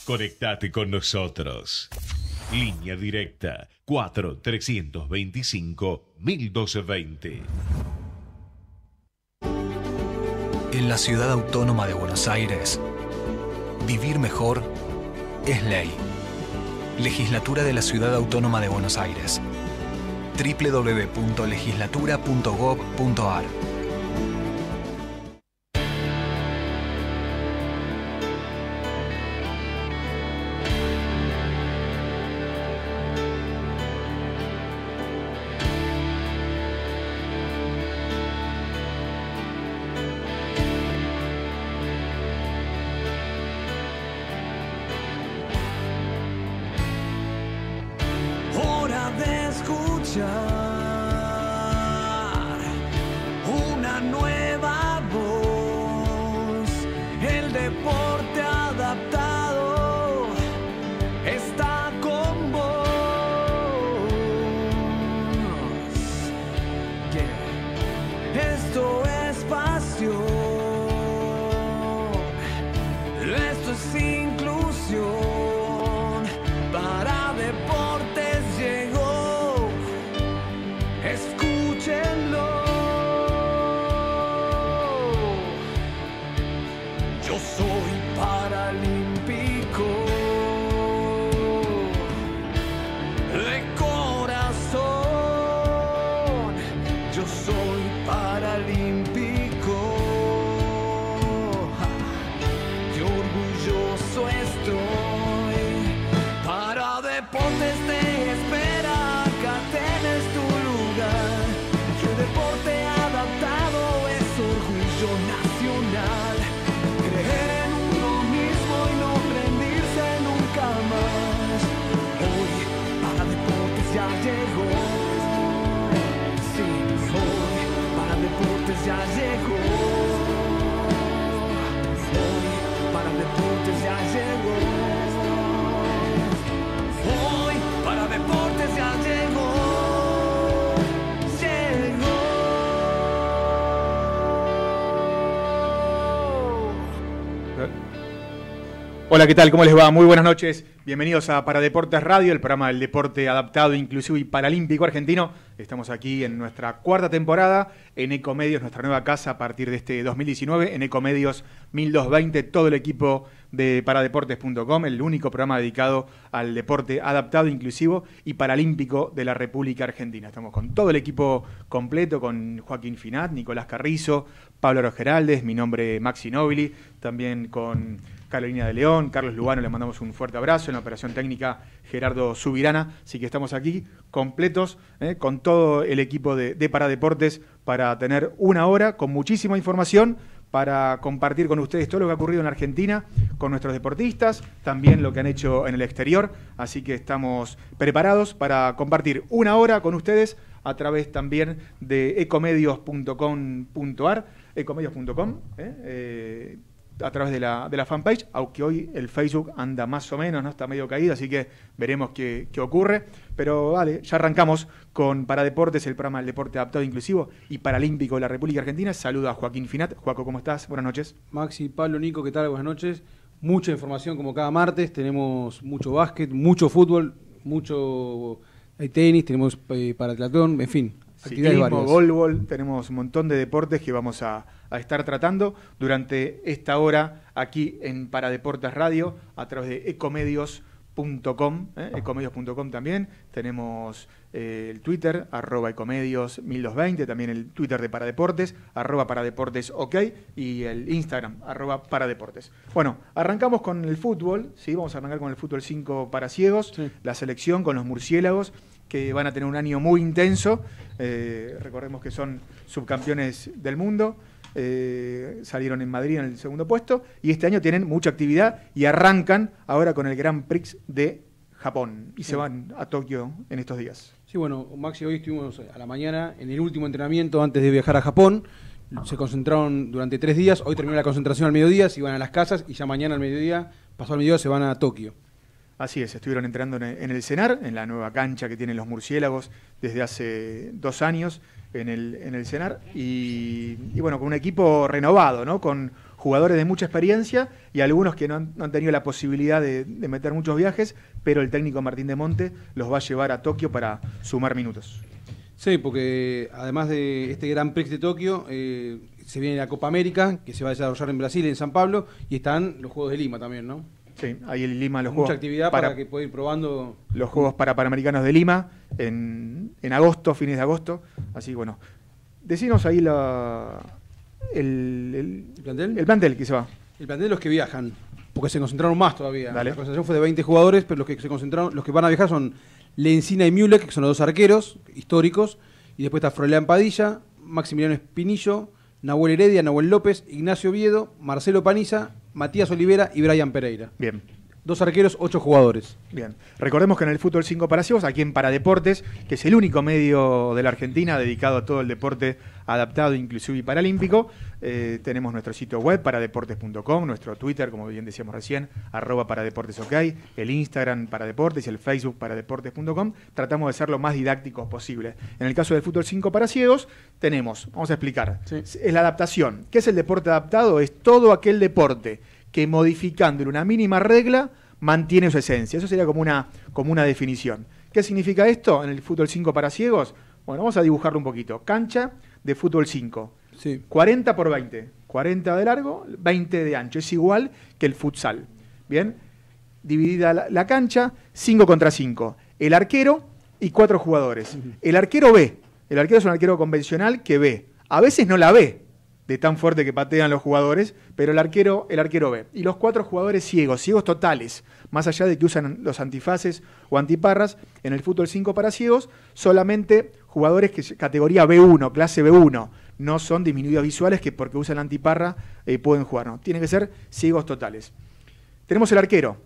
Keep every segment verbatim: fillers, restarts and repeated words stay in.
Conectate con nosotros. Línea directa cuatro trescientos veinticinco mil doscientos veinte. En la Ciudad Autónoma de Buenos Aires, vivir mejor es ley. Legislatura de la Ciudad Autónoma de Buenos Aires. doble u doble u doble u punto legislatura punto gob punto ar. Una nueva voz, el deporte adaptado está con vos. Yeah. Esto es pasión, esto es inclusión. Para Deportes llegó, escúchenlo. Yo soy paralímpico de corazón. Yo soy paralímpico. Qué orgulloso estoy. Para Deportes te espera, acá tenés tu lugar. Que el deporte adaptado es orgullo nacional. Creer en uno mismo y no rendirse nunca más. Hoy para Deportes ya llegó. Sí, hoy para Deportes ya llegó. Hoy para Deportes ya llegó. Hoy para Deportes ya llegó. Llegó. Hola, ¿qué tal? ¿Cómo les va? Muy buenas noches. Bienvenidos a Para Deportes Radio, el programa del deporte adaptado, inclusivo y paralímpico argentino. Estamos aquí en nuestra cuarta temporada en Ecomedios, nuestra nueva casa a partir de este dos mil diecinueve, en Ecomedios mil doscientos veinte, todo el equipo de paradeportes punto com, el único programa dedicado al deporte adaptado, inclusivo y paralímpico de la República Argentina. Estamos con todo el equipo completo, con Joaquín Finat, Nicolás Carrizo, Pablo Rogeraldes, mi nombre Maxi Nobili, también con Carolina de León, Carlos Lugano, le mandamos un fuerte abrazo, en la operación técnica Gerardo Subirana, así que estamos aquí completos, eh, con todo el equipo de, de Paradeportes para tener una hora con muchísima información para compartir con ustedes todo lo que ha ocurrido en Argentina, con nuestros deportistas, también lo que han hecho en el exterior, así que estamos preparados para compartir una hora con ustedes a través también de ecomedios punto com punto ar, ecomedios punto com, eh, eh, a través de la, de la fanpage, aunque hoy el Facebook anda más o menos, no está medio caído, así que veremos qué, qué ocurre. Pero vale, ya arrancamos con Paradeportes, el programa del deporte adaptado, inclusivo y paralímpico de la República Argentina. Saluda a Joaquín Finat. Joaco, ¿cómo estás? Buenas noches. Maxi, Pablo, Nico, ¿qué tal? Buenas noches. Mucha información como cada martes, tenemos mucho básquet, mucho fútbol, mucho hay tenis, tenemos eh, paratriatlón, en fin. Ciclismo, voleibol, tenemos un montón de deportes que vamos a, a estar tratando durante esta hora aquí en Paradeportes Radio a través de ecomedios punto com, ¿eh? ecomedios punto com también, tenemos eh, el Twitter, arroba ecomedios mil doscientos veinte, también el Twitter de Paradeportes, arroba paradeportes ok, y el Instagram, arroba paradeportes. Bueno, arrancamos con el fútbol, ¿sí? Vamos a arrancar con el fútbol cinco para ciegos, sí. La selección con los murciélagos, que van a tener un año muy intenso, eh, recordemos que son subcampeones del mundo, eh, salieron en Madrid en el segundo puesto, y este año tienen mucha actividad y arrancan ahora con el Grand Prix de Japón, y sí. se van a Tokio en estos días. Sí, bueno, Maxi, hoy estuvimos a la mañana en el último entrenamiento antes de viajar a Japón, se concentraron durante tres días, hoy terminó la concentración al mediodía, se iban a las casas, y ya mañana al mediodía, pasó al mediodía, se van a Tokio. Así es, estuvieron entrenando en el CENAR, en la nueva cancha que tienen los murciélagos desde hace dos años en el, en el CENAR, y, y bueno, con un equipo renovado, ¿no? Con jugadores de mucha experiencia y algunos que no han, no han tenido la posibilidad de, de meter muchos viajes, pero el técnico Martín de Monte los va a llevar a Tokio para sumar minutos. Sí, porque además de este Gran Prix de Tokio, eh, se viene la Copa América, que se va a desarrollar en Brasil, en San Pablo, y están los Juegos de Lima también, ¿no? Sí, ahí en Lima los Mucha juegos actividad para, para que pueda ir probando. Los Juegos para Panamericanos de Lima en, en agosto, fines de agosto. Así que bueno, decinos ahí la, el, el, ¿El plantel? El plantel que se va. El plantel de los que viajan, porque se concentraron más todavía. Dale. La concentración fue de veinte jugadores, pero los que se concentraron, los que van a viajar son Lencina y Mulek, que son los dos arqueros históricos, y después está Froilán Padilla, Maximiliano Espinillo, Nahuel Heredia, Nahuel López, Ignacio Oviedo, Marcelo Paniza, Matías Olivera y Brian Pereira. Bien. Dos arqueros, ocho jugadores. Bien. Recordemos que en el Fútbol cinco para ciegos, aquí en Paradeportes, que es el único medio de la Argentina dedicado a todo el deporte adaptado, inclusive y paralímpico, eh, tenemos nuestro sitio web, paradeportes punto com, nuestro Twitter, como bien decíamos recién, arroba paradeportesok, el Instagram Paradeportes y el Facebook paradeportes punto com. Tratamos de ser lo más didácticos posible. En el caso del Fútbol cinco para ciegos, tenemos, vamos a explicar, Sí. es la adaptación. ¿Qué es el deporte adaptado? Es todo aquel deporte que modificándole una mínima regla mantiene su esencia. Eso sería como una, como una definición. ¿Qué significa esto en el fútbol cinco para ciegos? Bueno, vamos a dibujarlo un poquito. Cancha de fútbol cinco. Sí. cuarenta por veinte. cuarenta de largo, veinte de ancho. Es igual que el futsal. Bien. Dividida la, la cancha, cinco contra cinco. El arquero y cuatro jugadores. Uh-huh. El arquero ve. El arquero es un arquero convencional que ve. A veces no la ve, de tan fuerte que patean los jugadores, pero el arquero, el arquero ve. Y los cuatro jugadores ciegos, ciegos totales, más allá de que usan los antifaces o antiparras, en el fútbol cinco para ciegos, solamente jugadores que categoría B uno, clase B uno, no son disminuidos visuales que porque usan antiparra eh, pueden jugar, no, tienen que ser ciegos totales. Tenemos el arquero,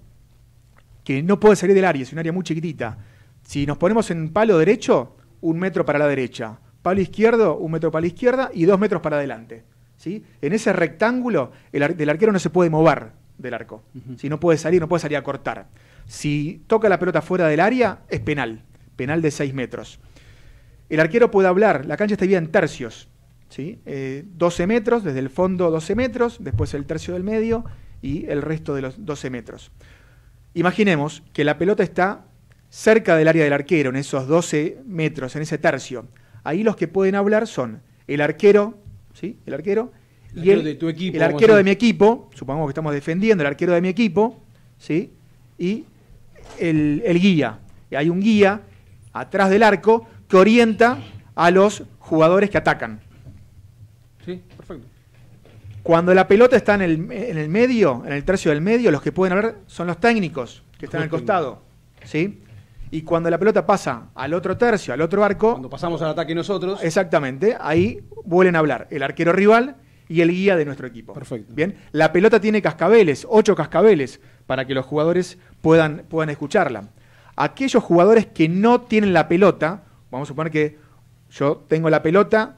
que no puede salir del área, es un área muy chiquitita. Si nos ponemos en palo derecho, un metro para la derecha. Palo izquierdo, un metro para la izquierda y dos metros para adelante. ¿Sí? En ese rectángulo, el, ar el arquero no se puede mover del arco. Uh-huh. Si no puede salir, no puede salir a cortar. Si toca la pelota fuera del área, es penal. Penal de seis metros. El arquero puede hablar, la cancha está dividida en tercios. ¿Sí? Eh, doce metros, desde el fondo doce metros, después el tercio del medio y el resto de los doce metros. Imaginemos que la pelota está cerca del área del arquero, en esos doce metros, en ese tercio. Ahí los que pueden hablar son el arquero, ¿sí? El arquero, el y arquero el, de tu equipo, el arquero de mi equipo, supongamos que estamos defendiendo, el arquero de mi equipo, ¿sí? Y el, el guía. Y hay un guía atrás del arco que orienta a los jugadores que atacan. Sí, perfecto. Cuando la pelota está en el, en el medio, en el tercio del medio, los que pueden hablar son los técnicos que están al costado, ¿sí? Y cuando la pelota pasa al otro tercio, al otro arco... Cuando pasamos al ataque nosotros... Exactamente, ahí vuelven a hablar el arquero rival y el guía de nuestro equipo. Perfecto. Bien, la pelota tiene cascabeles, ocho cascabeles, para que los jugadores puedan, puedan escucharla. Aquellos jugadores que no tienen la pelota, vamos a suponer que yo tengo la pelota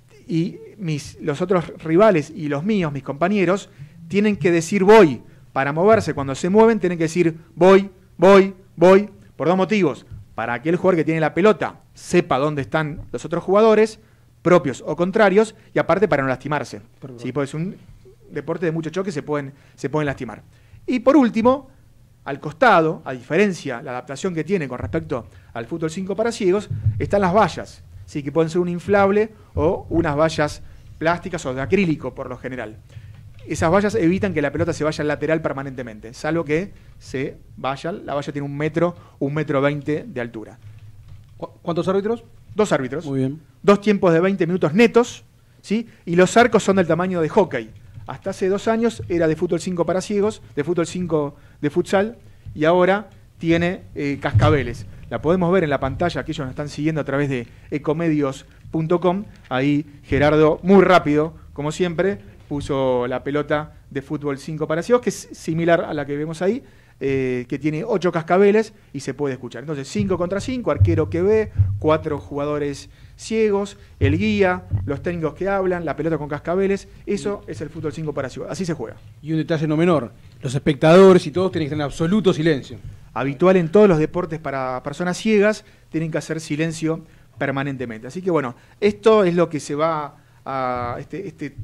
y mis, los otros rivales y los míos, mis compañeros, tienen que decir voy. Para moverse, cuando se mueven, tienen que decir voy, voy, voy. Por dos motivos. Para que el jugador que tiene la pelota sepa dónde están los otros jugadores, propios o contrarios, y aparte para no lastimarse. ¿Sí? Porque es un deporte de mucho choque, se pueden, se pueden lastimar. Y por último, al costado, a diferencia la adaptación que tiene con respecto al fútbol cinco para ciegos, están las vallas, ¿sí? Que pueden ser un inflable o unas vallas plásticas o de acrílico por lo general. Esas vallas evitan que la pelota se vaya al lateral permanentemente, salvo que se vaya, la valla tiene un metro, un metro veinte de altura. ¿Cuántos árbitros? Dos árbitros. Muy bien. Dos tiempos de veinte minutos netos, ¿sí? Y los arcos son del tamaño de hockey. Hasta hace dos años era de fútbol cinco para ciegos, de fútbol cinco de futsal, y ahora tiene eh, cascabeles. La podemos ver en la pantalla, aquellos nos están siguiendo a través de ecomedios punto com. Ahí Gerardo, muy rápido, como siempre, puso la pelota de fútbol cinco para ciegos, que es similar a la que vemos ahí, eh, que tiene ocho cascabeles y se puede escuchar. Entonces, cinco contra cinco, arquero que ve, cuatro jugadores ciegos, el guía, los técnicos que hablan, la pelota con cascabeles. Eso es el fútbol cinco para ciegos. Así se juega. Y un detalle no menor, los espectadores y todos tienen que estar en absoluto silencio. Habitual en todos los deportes para personas ciegas, tienen que hacer silencio permanentemente. Así que bueno, esto es lo que se va a... este, este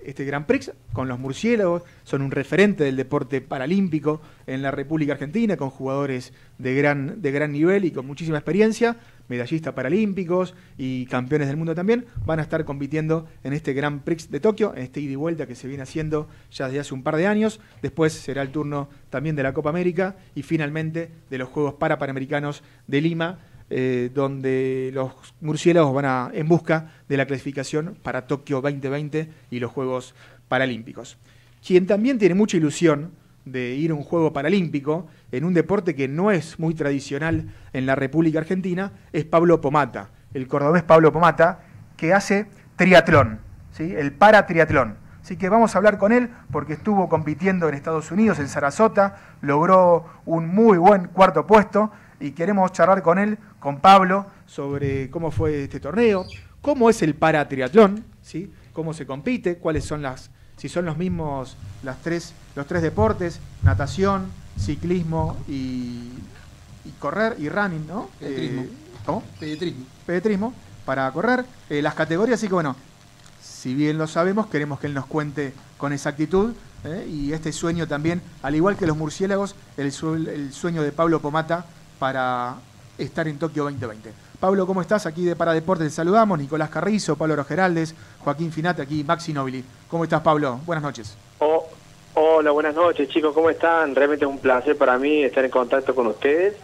este Grand Prix con los murciélagos. Son un referente del deporte paralímpico en la República Argentina, con jugadores de gran, de gran nivel y con muchísima experiencia, medallistas paralímpicos y campeones del mundo también. Van a estar compitiendo en este Grand Prix de Tokio, en este ida y vuelta que se viene haciendo ya desde hace un par de años. Después será el turno también de la Copa América y finalmente de los Juegos Parapanamericanos de Lima, Eh, donde los murciélagos van a, en busca de la clasificación para Tokio veinte veinte y los Juegos Paralímpicos. Quien también tiene mucha ilusión de ir a un Juego Paralímpico en un deporte que no es muy tradicional en la República Argentina es Pablo Pomata, el cordobés Pablo Pomata, que hace triatlón, ¿sí? El paratriatlón. Así que vamos a hablar con él porque estuvo compitiendo en Estados Unidos, en Sarasota, logró un muy buen cuarto puesto y queremos charlar con él, con Pablo, sobre cómo fue este torneo, cómo es el paratriatlón, ¿sí? Cómo se compite, cuáles son las, si son los mismos las tres, los tres deportes, natación, ciclismo y, y correr y running, ¿no? Pedetrismo. Eh, ¿Cómo? Pedetrismo. Pedetrismo, para correr, eh, las categorías, así que bueno, si bien lo sabemos, queremos que él nos cuente con exactitud, ¿eh? Y este sueño también, al igual que los murciélagos, el, su el sueño de Pablo Pomata para estar en Tokio veinte veinte. Pablo, ¿cómo estás? Aquí de Paradeportes te saludamos, Nicolás Carrizo, Pablo Rogeraldes, Joaquín Finate, aquí Maxi Nobili. ¿Cómo estás, Pablo? Buenas noches. Oh, hola, buenas noches, chicos, ¿cómo están? Realmente es un placer para mí estar en contacto con ustedes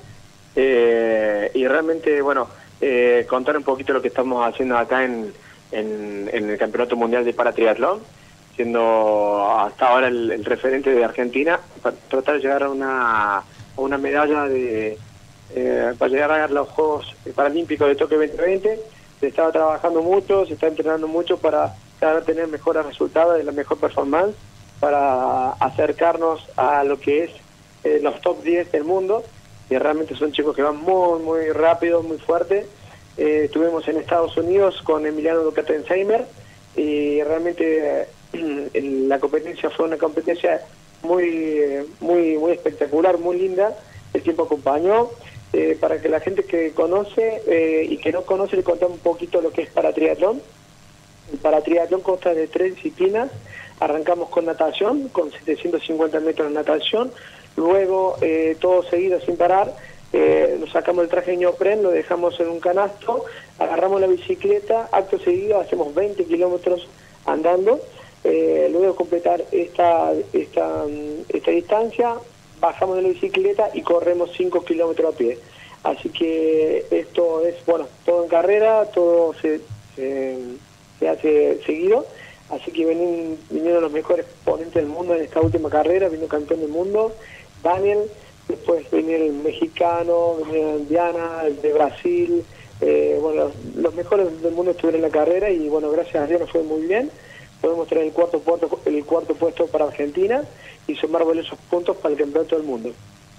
eh, y realmente, bueno, eh, contar un poquito lo que estamos haciendo acá en, en, en el Campeonato Mundial de Paratriatlón, siendo hasta ahora el, el referente de Argentina, para tratar de llegar a una, a una medalla de... Eh, para llegar a los Juegos Paralímpicos de Tokio veinte veinte. Se estaba trabajando mucho, se está entrenando mucho para cada vez tener mejores resultados y la mejor performance, para acercarnos a lo que es eh, los top diez del mundo, y realmente son chicos que van muy muy rápido, muy fuerte. Eh, estuvimos en Estados Unidos con Emiliano Ducatensheimer y realmente eh, la competencia fue una competencia muy muy muy espectacular, muy linda. El tiempo acompañó. Eh, para que la gente que conoce eh, y que no conoce le contamos un poquito lo que es paratriatlón. El paratriatlón consta de tres disciplinas. Arrancamos con natación, con setecientos cincuenta metros de natación, luego eh, todo seguido sin parar, eh, nos sacamos el traje de neopren, lo dejamos en un canasto, agarramos la bicicleta, acto seguido hacemos veinte kilómetros andando, eh, luego de completar esta, esta, esta distancia, bajamos de la bicicleta y corremos cinco kilómetros a pie. Así que esto es, bueno, todo en carrera, todo se, se, se hace seguido. Así que vinieron, vinieron los mejores ponentes del mundo en esta última carrera, vino campeón del mundo, Daniel, después venía el mexicano, venía Diana, el de Brasil, eh, bueno, los, los mejores del mundo estuvieron en la carrera y bueno, gracias a Dios nos fue muy bien. Podemos tener el cuarto puesto, el cuarto puesto para Argentina y sumar valiosos puntos para el campeonato del mundo.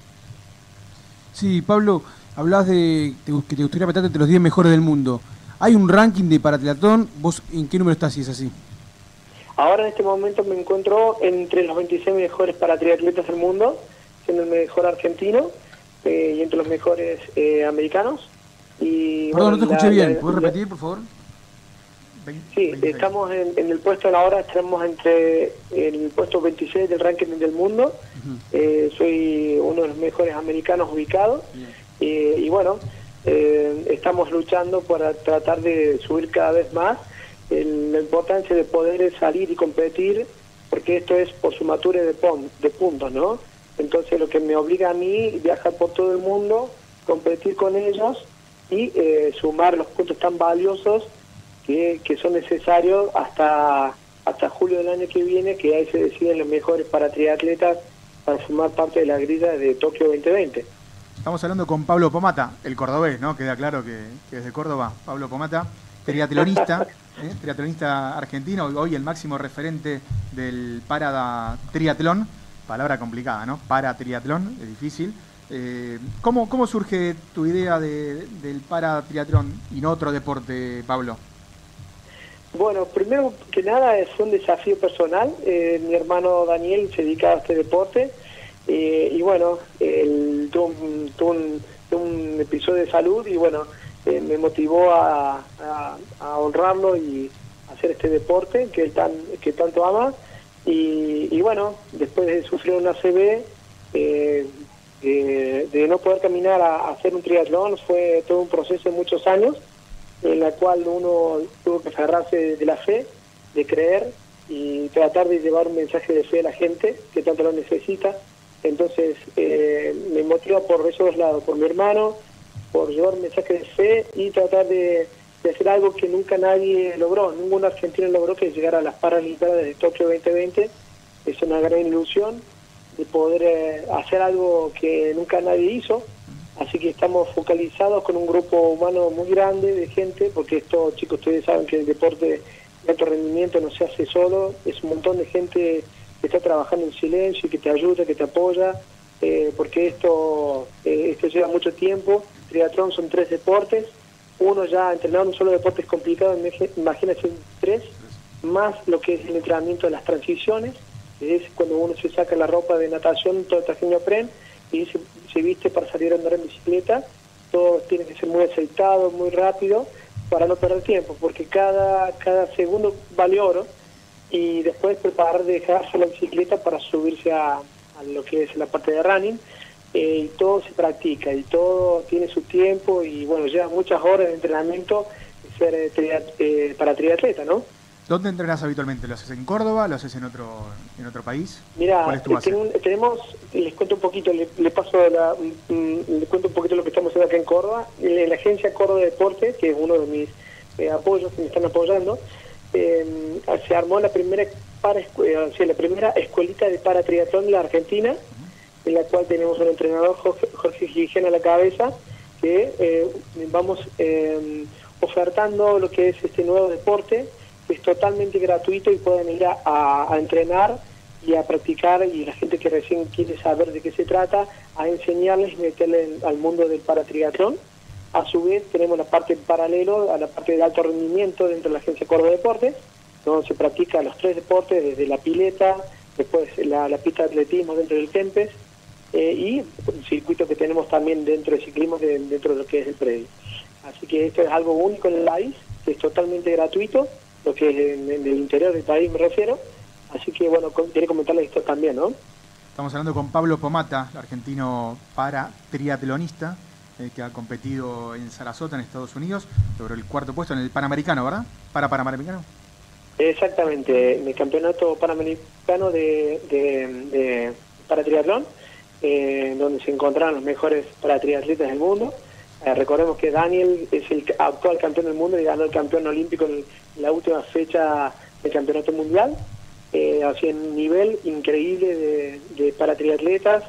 Sí, Pablo, hablabas de que te gustaría meterte entre los diez mejores del mundo. ¿Hay un ranking de paratriatlón? ¿Vos en qué número estás si es así? Ahora en este momento me encuentro entre los veintiséis mejores paratriatletas del mundo, siendo el mejor argentino eh, y entre los mejores eh, americanos. Y, Perdón, bueno, no te escuché la, bien. la, ¿Puedes la, repetir, por favor? Sí, estamos en, en el puesto de la hora, estamos entre el puesto veintiséis del ranking del mundo. Uh-huh. eh, soy uno de los mejores americanos ubicados. eh, y bueno, eh, estamos luchando para tratar de subir cada vez más. El, la importancia de poder salir y competir, porque esto es por sumatura de, pon, de puntos, ¿no? Entonces lo que me obliga a mí viajar por todo el mundo, competir con ellos y eh, sumar los puntos tan valiosos Que, que son necesarios hasta hasta julio del año que viene, que ahí se deciden los mejores paratriatletas para formar parte de la grilla de Tokio veinte veinte. Estamos hablando con Pablo Pomata, el cordobés, ¿no? Queda claro que, que es de Córdoba. Pablo Pomata, triatlonista, ¿eh? triatlonista argentino, hoy el máximo referente del paratriatlón, palabra complicada, ¿no? Paratriatlón, es difícil. Eh, ¿cómo, ¿Cómo surge tu idea de, del paratriatlón y no otro deporte, Pablo? Bueno, primero que nada es un desafío personal. Eh, mi hermano Daniel se dedica a este deporte eh, y bueno, él tuvo un, tuvo, un, tuvo un episodio de salud y bueno, eh, me motivó a, a, a honrarlo y hacer este deporte que, tan, que tanto ama. Y, y bueno, después de sufrir una A C V, eh, de, de no poder caminar a, a hacer un triatlón, fue todo un proceso de muchos años, en la cual uno tuvo que aferrarse de, de la fe, de creer y tratar de llevar un mensaje de fe a la gente que tanto lo necesita. Entonces eh, me motiva por esos dos lados, por mi hermano, por llevar un mensaje de fe y tratar de, de hacer algo que nunca nadie logró, ningún argentino logró, que es llegar a las Paralimpiadas de Tokio veinte veinte. Es una gran ilusión de poder eh, hacer algo que nunca nadie hizo, así que estamos focalizados con un grupo humano muy grande de gente, porque esto, chicos, ustedes saben que el deporte de alto rendimiento no se hace solo, es un montón de gente que está trabajando en silencio y que te ayuda, que te apoya, eh, porque esto, eh, esto lleva mucho tiempo. Triatlón son tres deportes, uno ya entrenado en un solo deporte es complicado, imagínense tres, más lo que es el entrenamiento de las transiciones, es cuando uno se saca la ropa de natación, todo el traje de neopren, y se, se viste para salir a andar en bicicleta. Todo tiene que ser muy aceitado, muy rápido, para no perder tiempo, porque cada, cada segundo vale oro, y después preparar de dejarse la bicicleta para subirse a, a lo que es la parte de running, eh, y todo se practica, y todo tiene su tiempo, y bueno, lleva muchas horas de entrenamiento de ser eh, triat, eh, para triatleta, ¿no? ¿Dónde entrenas habitualmente? ¿Lo haces en Córdoba? ¿Lo haces en otro en otro país? Mira, ¿Cuál es tu base? tenemos, les cuento un poquito, le, le paso la, mm, les cuento un poquito lo que estamos haciendo acá en Córdoba. En la agencia Córdoba Deporte, que es uno de mis eh, apoyos que me están apoyando, eh, se armó la primera para o sea, la primera escuelita de paratriatlón de la Argentina, uh-huh. en la cual tenemos un entrenador, Jorge, Jorge Gijena, a la cabeza, que eh, vamos eh, ofertando lo que es este nuevo deporte. Es totalmente gratuito y pueden ir a, a, a entrenar y a practicar, y la gente que recién quiere saber de qué se trata, a enseñarles y meterle en, al mundo del paratriatlón. A su vez tenemos la parte paralelo a la parte de alto rendimiento dentro de la agencia Córdoba Deportes, donde se practica los tres deportes, desde la pileta, después la, la pista de atletismo dentro del Kempes, eh, y el circuito que tenemos también dentro del ciclismo, de, dentro de lo que es el predio. Así que esto es algo único en el país, que es totalmente gratuito, lo que es en, en el interior del país me refiero, así que bueno, quería comentarles esto también, ¿no? Estamos hablando con Pablo Pomata, argentino para triatlonista, eh, que ha competido en Sarasota, en Estados Unidos, logró el cuarto puesto en el Panamericano, ¿verdad? ¿Para Panamericano? Exactamente, en el campeonato panamericano de, de, de para triatlón, eh, donde se encontraron los mejores para triatletas del mundo. Eh, recordemos que Daniel es el actual campeón del mundo y ganó el campeón olímpico en, el, en la última fecha del campeonato mundial. Eh, así en un nivel increíble de, de para triatletas,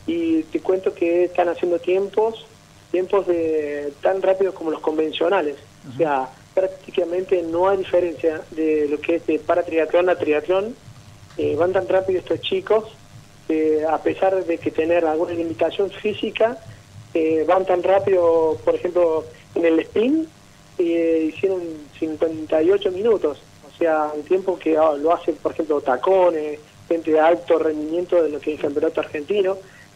y te cuento que están haciendo tiempos tiempos de tan rápidos como los convencionales. Uh-huh. O sea, prácticamente no hay diferencia de lo que es de para triatlón a triatlón. Eh, van tan rápido estos chicos, eh, a pesar de que tener alguna limitación física, Eh, van tan rápido. Por ejemplo, en el sprint eh, hicieron cincuenta y ocho minutos, o sea, un tiempo que oh, lo hacen, por ejemplo, tacones, gente de alto rendimiento de lo que es el campeonato argentino.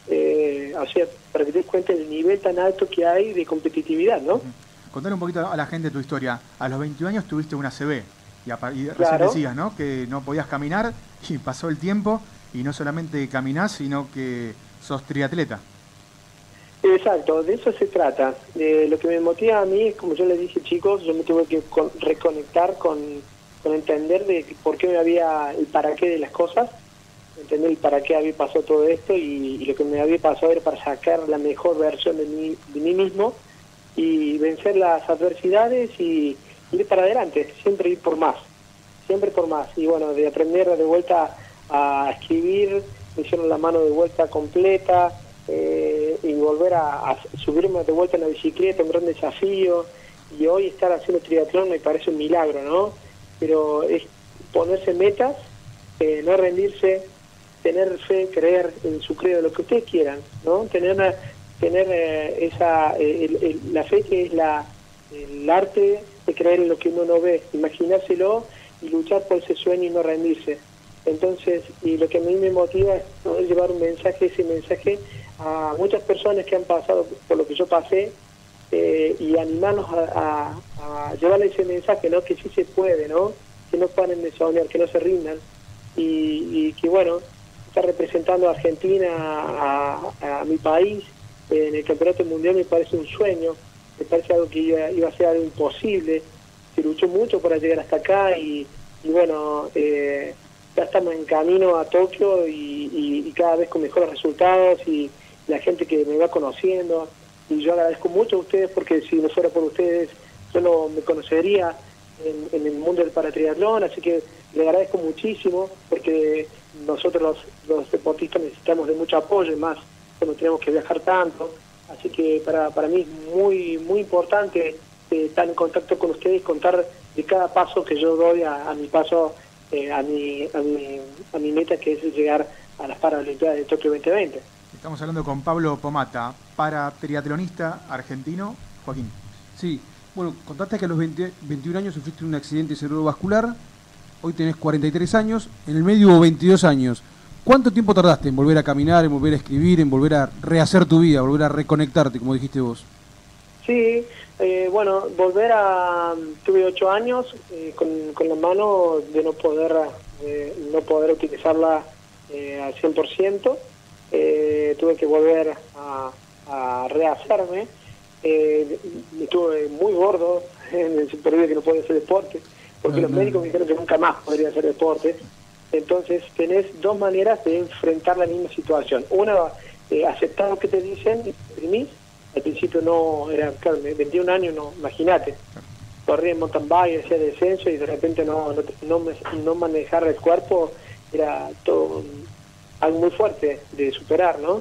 Eh, o sea, para que te des cuenta del nivel tan alto que hay de competitividad, ¿no? Contale un poquito a la gente tu historia. A los veintiún años tuviste una A C V, y, a, y recién claro. decías, ¿no?, que no podías caminar, y pasó el tiempo, y no solamente caminás, sino que sos triatleta. Exacto, de eso se trata. De lo que me motiva a mí, como yo les dije, chicos, yo me tuve que con, reconectar con, con entender de por qué me había, el para qué de las cosas, entender el para qué había pasado todo esto, y, y lo que me había pasado era para sacar la mejor versión de mí, de mí mismo, y vencer las adversidades y ir para adelante, siempre ir por más, siempre por más. Y bueno, de aprender de vuelta a escribir, me hicieron la mano de vuelta completa, Eh, y volver a, a subirme de vuelta en la bicicleta, un gran desafío, y hoy estar haciendo triatlón me parece un milagro, ¿no? Pero es ponerse metas, eh, no rendirse, tener fe, creer en su credo, lo que ustedes quieran, ¿no? Tener una, tener eh, esa eh, el, el, la fe, que es la el arte de creer en lo que uno no ve, imaginárselo y luchar por ese sueño y no rendirse. Entonces, y lo que a mí me motiva es poder llevar un mensaje, ese mensaje a muchas personas que han pasado por lo que yo pasé, eh, y animarnos a, a, a llevarle ese mensaje, ¿no?, que sí se puede, ¿no? que no paren de soñar, que no se rindan, y, y que bueno, estar representando a Argentina, a, a mi país, en el campeonato mundial me parece un sueño, me parece algo que iba, iba a ser algo imposible, se luchó mucho para llegar hasta acá, y, y bueno, eh, ya estamos en camino a Tokio, y, y, y cada vez con mejores resultados, y la gente que me va conociendo, y yo agradezco mucho a ustedes, porque si no fuera por ustedes yo no me conocería en, en el mundo del paratriatlón, así que le agradezco muchísimo, porque nosotros los, los deportistas necesitamos de mucho apoyo, y más cuando tenemos que viajar tanto, así que para, para mí es muy, muy importante eh, estar en contacto con ustedes, contar de cada paso que yo doy a, a mi paso, eh, a, mi, a, mi, a mi meta, que es llegar a las Paralimpiadas de Tokio veinte veinte. Estamos hablando con Pablo Pomata, para triatlonista argentino. Joaquín. Sí, bueno, contaste que a los veinte, veintiún años sufriste un accidente cerebrovascular, hoy tenés cuarenta y tres años, en el medio hubo veintidós años. ¿Cuánto tiempo tardaste en volver a caminar, en volver a escribir, en volver a rehacer tu vida, volver a reconectarte, como dijiste vos? Sí, eh, bueno, volver a... Tuve ocho años eh, con, con la mano de no poder, de no poder utilizarla eh, al cien por ciento. Eh, tuve que volver a, a rehacerme. Eh, estuve muy gordo en el superviviente, que no podía hacer deporte, porque uh-huh. los médicos me dijeron que nunca más podría hacer deporte. Entonces tenés dos maneras de enfrentar la misma situación. Una, eh, aceptar lo que te dicen, imprimís. Al principio no, era, claro, veintiún años, no, imagínate. Corrí en mountain bike, hacía descenso, y de repente no, no, no, no manejar el cuerpo era todo algo muy fuerte de superar, ¿no?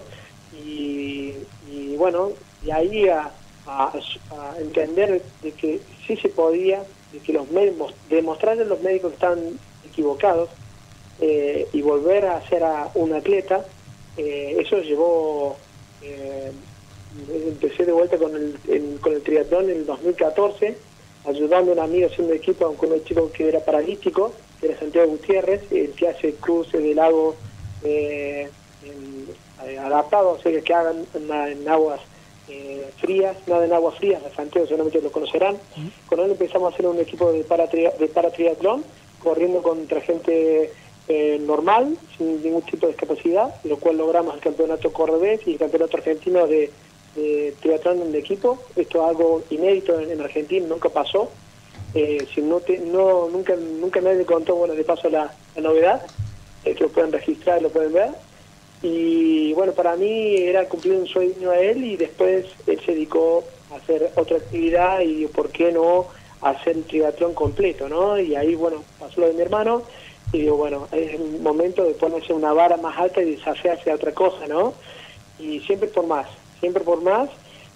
Y, y bueno, y ahí a, a, a entender de que sí se podía, de que los médicos, demostrarle a los médicos que están equivocados, eh, y volver a ser a un atleta, eh, eso llevó, eh, empecé de vuelta con el, en, con el triatlón en el dos mil catorce, ayudando a un amigo haciendo equipo con un chico que era paralítico, que era Santiago Gutiérrez, el que hace cruce de lago eh, en, eh, adaptado, o sea, que hagan en, en aguas eh, frías, nada en aguas frías, a Santiago seguramente lo conocerán. Uh-huh. Con él empezamos a hacer un equipo de, paratria, de paratriatlón, corriendo contra gente eh, normal, sin ningún tipo de discapacidad, lo cual logramos el campeonato cordobés y el campeonato argentino de, de triatlón de equipo. Esto es algo inédito en, en Argentina, nunca pasó. Eh, si no, te, no nunca nunca nadie contó, bueno, de paso la, la novedad, eh, que lo pueden registrar y lo pueden ver. Y bueno, para mí era cumplir un sueño a él, y después él se dedicó a hacer otra actividad, y por qué no hacer el triatlón completo, ¿no? Y ahí, bueno, pasó lo de mi hermano, y digo, bueno, es el momento de ponerse una vara más alta y desafiarse a otra cosa, ¿no? Y siempre por más, siempre por más,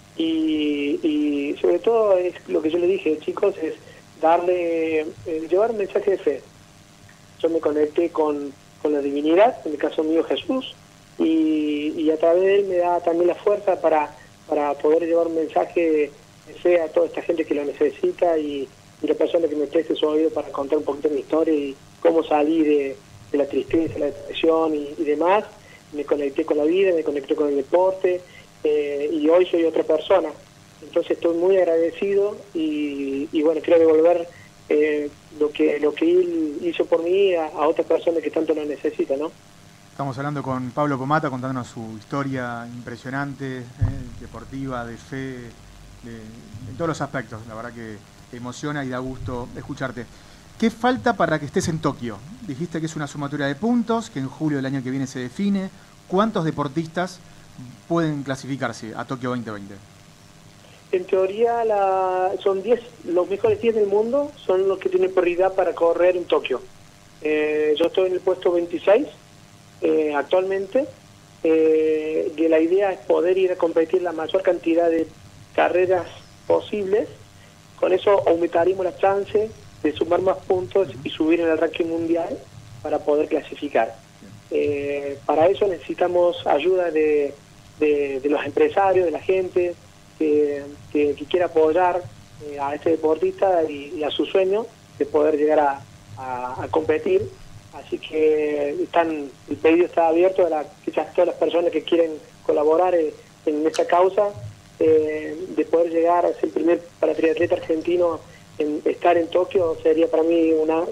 y, y sobre todo es lo que yo le dije, chicos, es darle, eh, llevar un mensaje de fe. Yo me conecté con, con la divinidad, en el caso mío Jesús, y, y a través de él me da también la fuerza para, para poder llevar un mensaje de fe a toda esta gente que lo necesita, y, y la persona que me preste su oído para contar un poquito mi historia y cómo salí de, de la tristeza, la depresión y, y demás. Me conecté con la vida, me conecté con el deporte, eh, y hoy soy otra persona. Entonces estoy muy agradecido, y, y bueno, quiero devolver eh, lo que lo que él hizo por mí a, a otra persona que tanto lo necesita, ¿no? Estamos hablando con Pablo Pomata, contándonos su historia impresionante, eh, deportiva, de fe, de, en todos los aspectos. La verdad que emociona y da gusto escucharte. ¿Qué falta para que estés en Tokio? Dijiste que es una sumatoria de puntos, que en julio del año que viene se define. ¿Cuántos deportistas pueden clasificarse a Tokio veinte veinte? En teoría la, son diez, los mejores diez del mundo son los que tienen prioridad para correr en Tokio. Eh, yo estoy en el puesto veintiséis eh, actualmente, eh, y la idea es poder ir a competir la mayor cantidad de carreras posibles. Con eso aumentaríamos las chances de sumar más puntos y subir en el ranking mundial para poder clasificar. Eh, para eso necesitamos ayuda de, de, de los empresarios, de la gente que, que, que quiera apoyar eh, a este deportista y, y a su sueño de poder llegar a, a, a competir. Así que están, el pedido está abierto a la, quizás todas las personas que quieren colaborar en, en esta causa, eh, de poder llegar a ser el primer paratriatleta argentino en estar en Tokio. Sería para mí una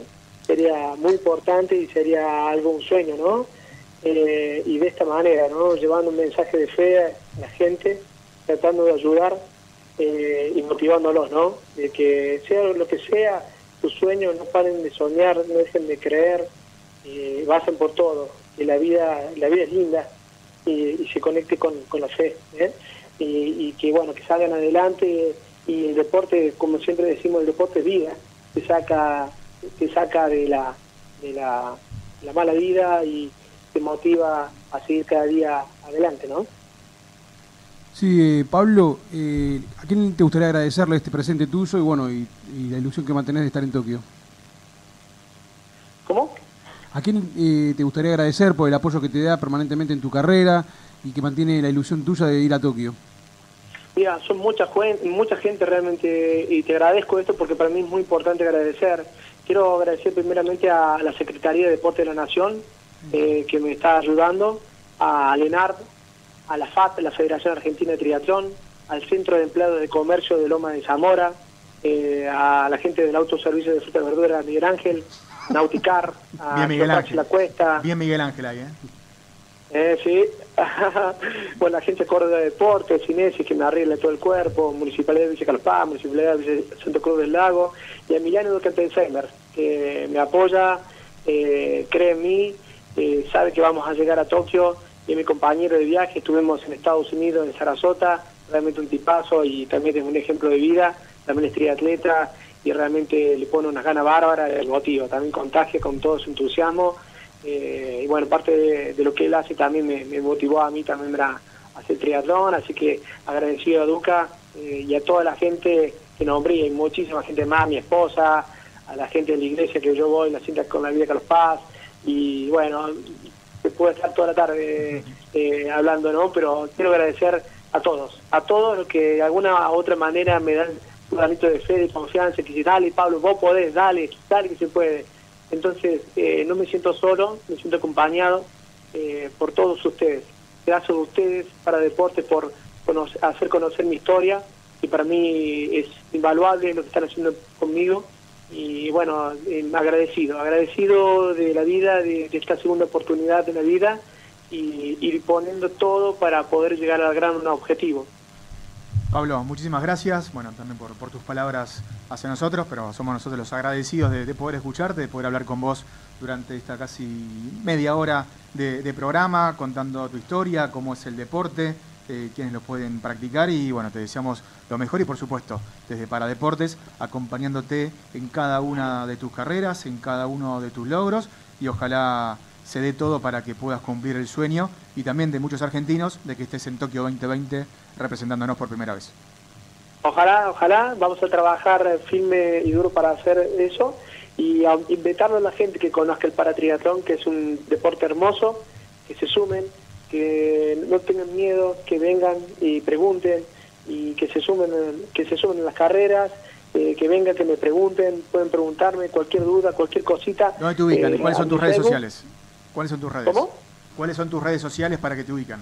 sería muy importante y sería algo, un sueño, ¿no? Eh, y de esta manera, ¿no? Llevando un mensaje de fe a la gente, tratando de ayudar eh, y motivándolos, ¿no? De que sea lo que sea, sus sueños no paren de soñar, no dejen de creer, y vayan por todo, y la vida, la vida es linda, y, y se conecte con, con la fe, ¿eh? y, y que bueno, que salgan adelante, y el deporte, como siempre decimos, el deporte es vida, te saca, te saca de la, de la, la mala vida y te motiva a seguir cada día adelante, ¿no? Sí, eh, Pablo, eh, ¿a quién te gustaría agradecerle este presente tuyo y bueno y, y la ilusión que mantenés de estar en Tokio? ¿Cómo? ¿A quién eh, te gustaría agradecer por el apoyo que te da permanentemente en tu carrera y que mantiene la ilusión tuya de ir a Tokio? Mira, son mucha, mucha gente realmente, y te agradezco esto porque para mí es muy importante agradecer. Quiero agradecer primeramente a la Secretaría de Deporte de la Nación, eh, que me está ayudando, a Lenar, a la F A T, la Federación Argentina de Triatlón, al Centro de Empleados de Comercio de Loma de Zamora, eh, a la gente del Autoservicio de Fruta y Verdura, Miguel Ángel, Nauticar, a Bien Miguel Ángel. La Cuesta. Bien Miguel Ángel ahí, ¿eh? Eh, sí, bueno, la gente de Córdoba de Deportes, Cinesi, que me arregla todo el cuerpo, Municipalidad de Villa Calpá, Municipalidad de Villa Santo Cruz del Lago, y a Emiliano Ducatenseimer, que me apoya, eh, cree en mí, eh, sabe que vamos a llegar a Tokio, y mi compañero de viaje, estuvimos en Estados Unidos, en Sarasota, realmente un tipazo y también es un ejemplo de vida, también es triatleta y realmente le pone unas ganas bárbaras, el motivo, también contagia con todo su entusiasmo. Eh, y bueno, parte de, de lo que él hace también me, me motivó a mí también a hacer triatlón, así que agradecido a Duca eh, y a toda la gente que nombré, y muchísima gente más, a mi esposa, a la gente de la iglesia que yo voy, la cinta con la vida Carlos Paz, y bueno, se puede estar toda la tarde eh, hablando, ¿no? Pero quiero agradecer a todos, a todos los que de alguna u otra manera me dan un granito de fe, de confianza, que dicen, dale Pablo, vos podés, dale, dale que se puede. Entonces, eh, no me siento solo, me siento acompañado eh, por todos ustedes. Gracias a ustedes, para Deporte, por conocer, hacer conocer mi historia, y para mí es invaluable lo que están haciendo conmigo. Y bueno, eh, agradecido, agradecido de la vida, de, de esta segunda oportunidad de la vida, y ir poniendo todo para poder llegar al gran objetivo. Pablo, muchísimas gracias, bueno, también por, por tus palabras hacia nosotros, pero somos nosotros los agradecidos de, de poder escucharte, de poder hablar con vos durante esta casi media hora de, de programa, contando tu historia, cómo es el deporte, eh, quienes lo pueden practicar, y bueno, te deseamos lo mejor y por supuesto, desde Paradeportes, acompañándote en cada una de tus carreras, en cada uno de tus logros, y ojalá se dé todo para que puedas cumplir el sueño, y también de muchos argentinos, de que estés en Tokio veinte veinte representándonos por primera vez. Ojalá, ojalá, vamos a trabajar firme y duro para hacer eso, y a invitarle a la gente que conozca el paratriatlón, que es un deporte hermoso, que se sumen, que no tengan miedo, que vengan y pregunten, y que se sumen, que se sumen en las carreras, eh, que vengan, que me pregunten, pueden preguntarme cualquier duda, cualquier cosita. ¿Dónde te ubican? Eh, ¿Cuáles son tus redes Facebook. sociales? ¿Cuáles son tus redes? ¿Cómo? ¿Cuáles son tus redes sociales para que te ubican?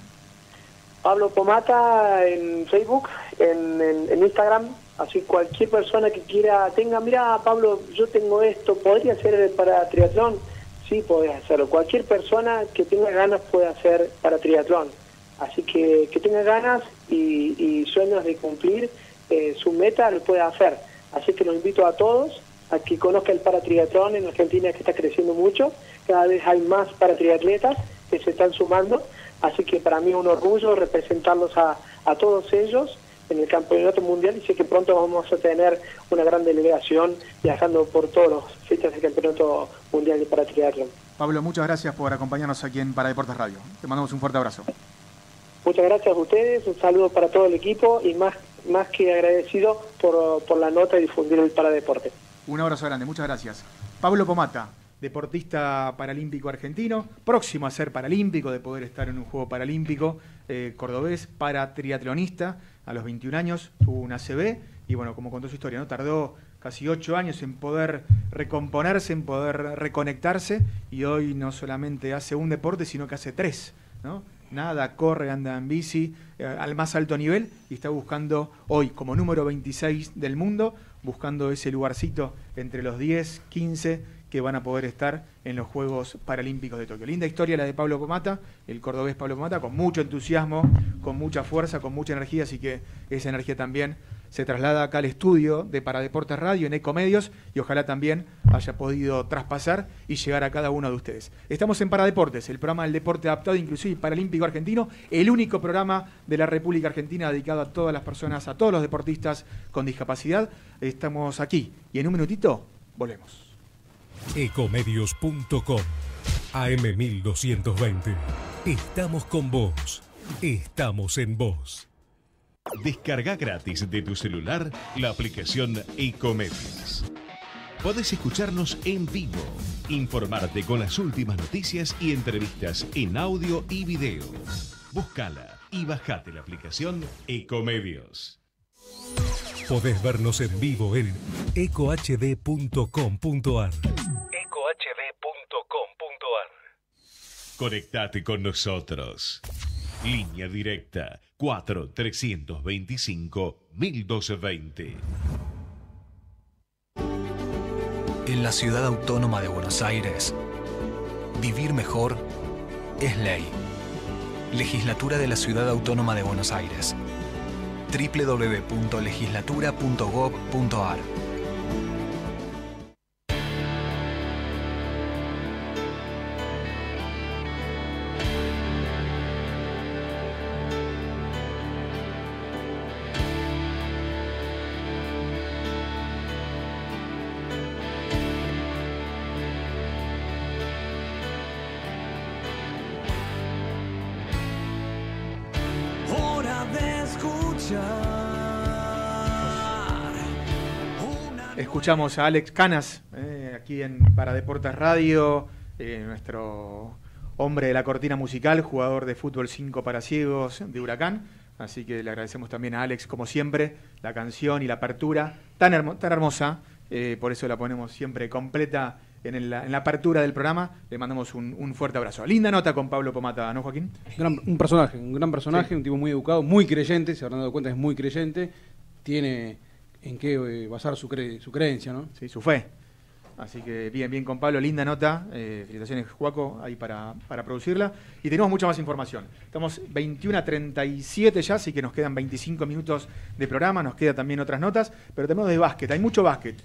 Pablo Pomata en Facebook, en, en, en Instagram, así cualquier persona que quiera, tenga, mira Pablo, yo tengo esto, ¿podría ser para triatlón? Sí, podés hacerlo. Cualquier persona que tenga ganas puede hacer para triatlón. Así que que tenga ganas y, y sueños de cumplir eh, su meta, lo puede hacer. Así que los invito a todos a que conozcan el paratriatlón en Argentina, que está creciendo mucho. Cada vez hay más paratriatletas que se están sumando. Así que para mí es un orgullo representarlos a, a todos ellos en el campeonato mundial, y sé que pronto vamos a tener una gran delegación viajando por todas las fechas del campeonato mundial de paratriatlón. Pablo, muchas gracias por acompañarnos aquí en Paradeportes Radio. Te mandamos un fuerte abrazo. Muchas gracias a ustedes, un saludo para todo el equipo y más, más que agradecido por, por la nota y difundir el Paradeporte. Un abrazo grande, muchas gracias. Pablo Pomata, deportista paralímpico argentino, próximo a ser paralímpico, de poder estar en un juego paralímpico, eh, cordobés, para triatlonista, a los veintiún años, tuvo una A C V, y bueno, como contó su historia, ¿no? Tardó casi ocho años en poder recomponerse, en poder reconectarse, y hoy no solamente hace un deporte, sino que hace tres, ¿no? Nada, corre, anda en bici, eh, al más alto nivel, y está buscando hoy, como número veintiséis del mundo, buscando ese lugarcito entre los diez, quince, que van a poder estar en los Juegos Paralímpicos de Tokio. Linda historia la de Pablo Pomata, el cordobés Pablo Pomata, con mucho entusiasmo, con mucha fuerza, con mucha energía, así que esa energía también se traslada acá al estudio de Paradeportes Radio en Ecomedios y ojalá también haya podido traspasar y llegar a cada uno de ustedes. Estamos en Paradeportes, el programa del deporte adaptado, inclusive y paralímpico argentino, el único programa de la República Argentina dedicado a todas las personas, a todos los deportistas con discapacidad. Estamos aquí y en un minutito volvemos. Ecomedios punto com, A M mil doscientos veinte. Estamos con vos. Estamos en vos. Descarga gratis de tu celular la aplicación Ecomedios. Podés escucharnos en vivo, informarte con las últimas noticias y entrevistas en audio y video. Búscala y bajate la aplicación Ecomedios. Podés vernos en vivo en eco h d punto com punto a r. eco h d punto com punto a r. Conectate con nosotros. Línea directa cuatro trescientos veinticinco mil doscientos veinte. En la ciudad autónoma de Buenos Aires, vivir mejor es ley. Legislatura de la Ciudad Autónoma de Buenos Aires. doble u doble u doble u punto legislatura punto gob punto a r. Escuchamos a Alex Canas, eh, aquí en Paradeportes Radio, eh, nuestro hombre de la cortina musical, jugador de fútbol cinco para ciegos de Huracán. Así que le agradecemos también a Alex, como siempre, la canción y la apertura tan, hermo tan hermosa. Eh, por eso la ponemos siempre completa en, el, en la apertura del programa. Le mandamos un, un fuerte abrazo. Linda nota con Pablo Pomata, ¿no, Joaquín? Gran, un personaje, un gran personaje, sí. Un tipo muy educado, muy creyente, se habrán dado cuenta, es muy creyente. Tiene en qué eh, basar su, cre su creencia, ¿no? Sí, su fe. Así que bien, bien con Pablo, linda nota. Eh, felicitaciones, Juaco, ahí para, para producirla. Y tenemos mucha más información. Estamos veintiuno a treinta y siete ya, así que nos quedan veinticinco minutos de programa. Nos quedan también otras notas, pero tenemos de básquet. Hay mucho básquet.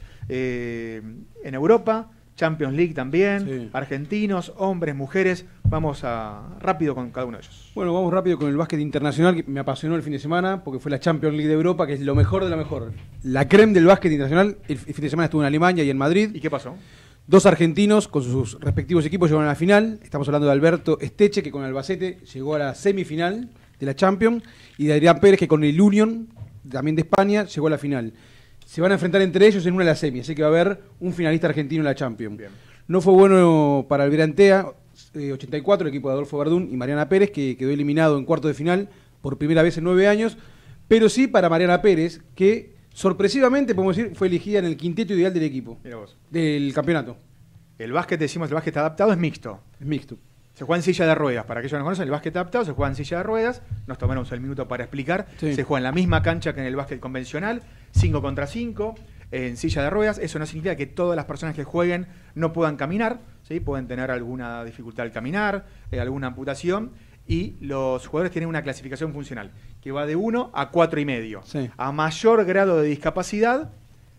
Eh, en Europa, Champions League también, sí. Argentinos, hombres, mujeres. Vamos a rápido con cada uno de ellos. Bueno, vamos rápido con el básquet internacional, que me apasionó el fin de semana, porque fue la Champions League de Europa, que es lo mejor de lo mejor. La creme del básquet internacional. El fin de semana estuvo en Alemania y en Madrid. ¿Y qué pasó? Dos argentinos con sus respectivos equipos llegaron a la final. Estamos hablando de Alberto Esteche, que con Albacete llegó a la semifinal de la Champions, y de Adrián Pérez, que con el Union, también de España, llegó a la final. Se van a enfrentar entre ellos en una de las semis, así que va a haber un finalista argentino en la Champions. Bien. No fue bueno para el Virantea, eh, ochenta y cuatro, el equipo de Adolfo Verdún y Mariana Pérez, que quedó eliminado en cuarto de final por primera vez en nueve años, pero sí para Mariana Pérez, que sorpresivamente, podemos decir, fue elegida en el quinteto ideal del equipo, Mira vos. Del campeonato. El básquet, decimos, el básquet adaptado es mixto. Es mixto. Se juega en silla de ruedas. Para aquellos que no conocen, el básquet adaptado se juega en silla de ruedas. Nos tomamos el minuto para explicar. Sí. Se juega en la misma cancha que en el básquet convencional, cinco contra cinco, en silla de ruedas. Eso no significa que todas las personas que jueguen no puedan caminar, ¿sí? Pueden tener alguna dificultad al caminar, eh, alguna amputación. Y los jugadores tienen una clasificación funcional que va de uno a cuatro y medio. Sí. A mayor grado de discapacidad,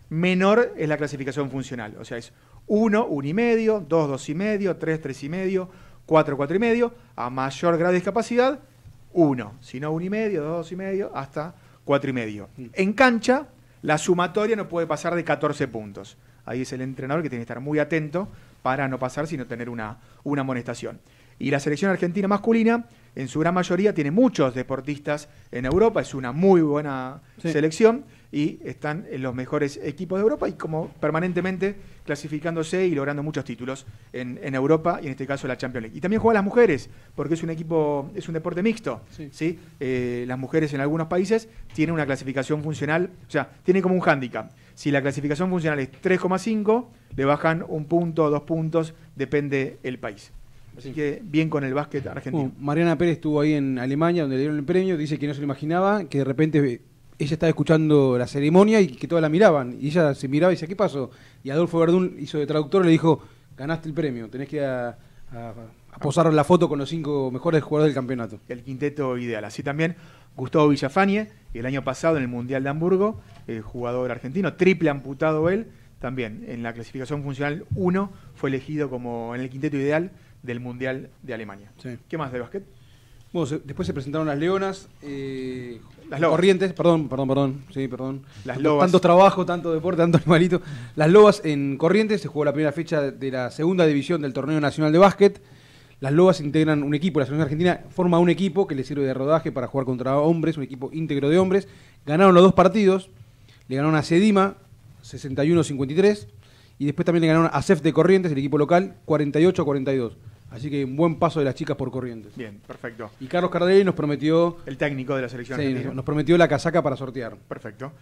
menor es la clasificación funcional. O sea, es uno, uno y medio, dos, dos y medio, tres, tres y medio, cuatro, cuatro y medio, a mayor grado de discapacidad, uno, si no uno y medio, dos, dos y medio, hasta cuatro y medio. En cancha, la sumatoria no puede pasar de catorce puntos. Ahí es el entrenador que tiene que estar muy atento para no pasar, sino tener una, una amonestación. Y la selección argentina masculina, en su gran mayoría, tiene muchos deportistas en Europa, es una muy buena sí. selección, y están en los mejores equipos de Europa y como permanentemente clasificándose y logrando muchos títulos en, en Europa y en este caso la Champions League. Y también juegan las mujeres, porque es un equipo, es un deporte mixto. Sí. ¿Sí? Eh, las mujeres en algunos países tienen una clasificación funcional, o sea, tienen como un hándicap. Si la clasificación funcional es tres coma cinco, le bajan un punto, dos puntos, depende el país. Así sí. que bien con el básquet argentino. Uh, Mariana Pérez estuvo ahí en Alemania, donde le dieron el premio, dice que no se lo imaginaba, que de repente ella estaba escuchando la ceremonia y que todas la miraban, y ella se miraba y decía, ¿qué pasó? Y Adolfo Verdún hizo de traductor y le dijo, ganaste el premio. Tenés que ir a, a, a posar la foto con los cinco mejores jugadores del campeonato. El quinteto ideal. Así también Gustavo Villafañe, el año pasado en el Mundial de Hamburgo, eh, jugador argentino, triple amputado él, también en la clasificación funcional uno fue elegido como en el quinteto ideal del Mundial de Alemania. Sí. ¿Qué más de básquet? Bueno, se, después se presentaron las leonas, eh, Las lobas. Corrientes, perdón, perdón, perdón, sí, perdón. Las Tanto- lobas. Tanto trabajo, tanto deporte, tanto animalito. Las Lobas en Corrientes, se jugó la primera fecha de la segunda división del Torneo Nacional de Básquet. Las Lobas integran un equipo, la selección argentina forma un equipo que le sirve de rodaje para jugar contra hombres, un equipo íntegro de hombres. Ganaron los dos partidos, le ganaron a Sedima sesenta y uno a cincuenta y tres y después también le ganaron a C E F de Corrientes, el equipo local, cuarenta y ocho a cuarenta y dos. Así que un buen paso de las chicas por Corrientes. Bien, perfecto. Y Carlos Cardelli nos prometió, El técnico de la selección sí, argentina. nos, nos prometió la casaca para sortear. Perfecto.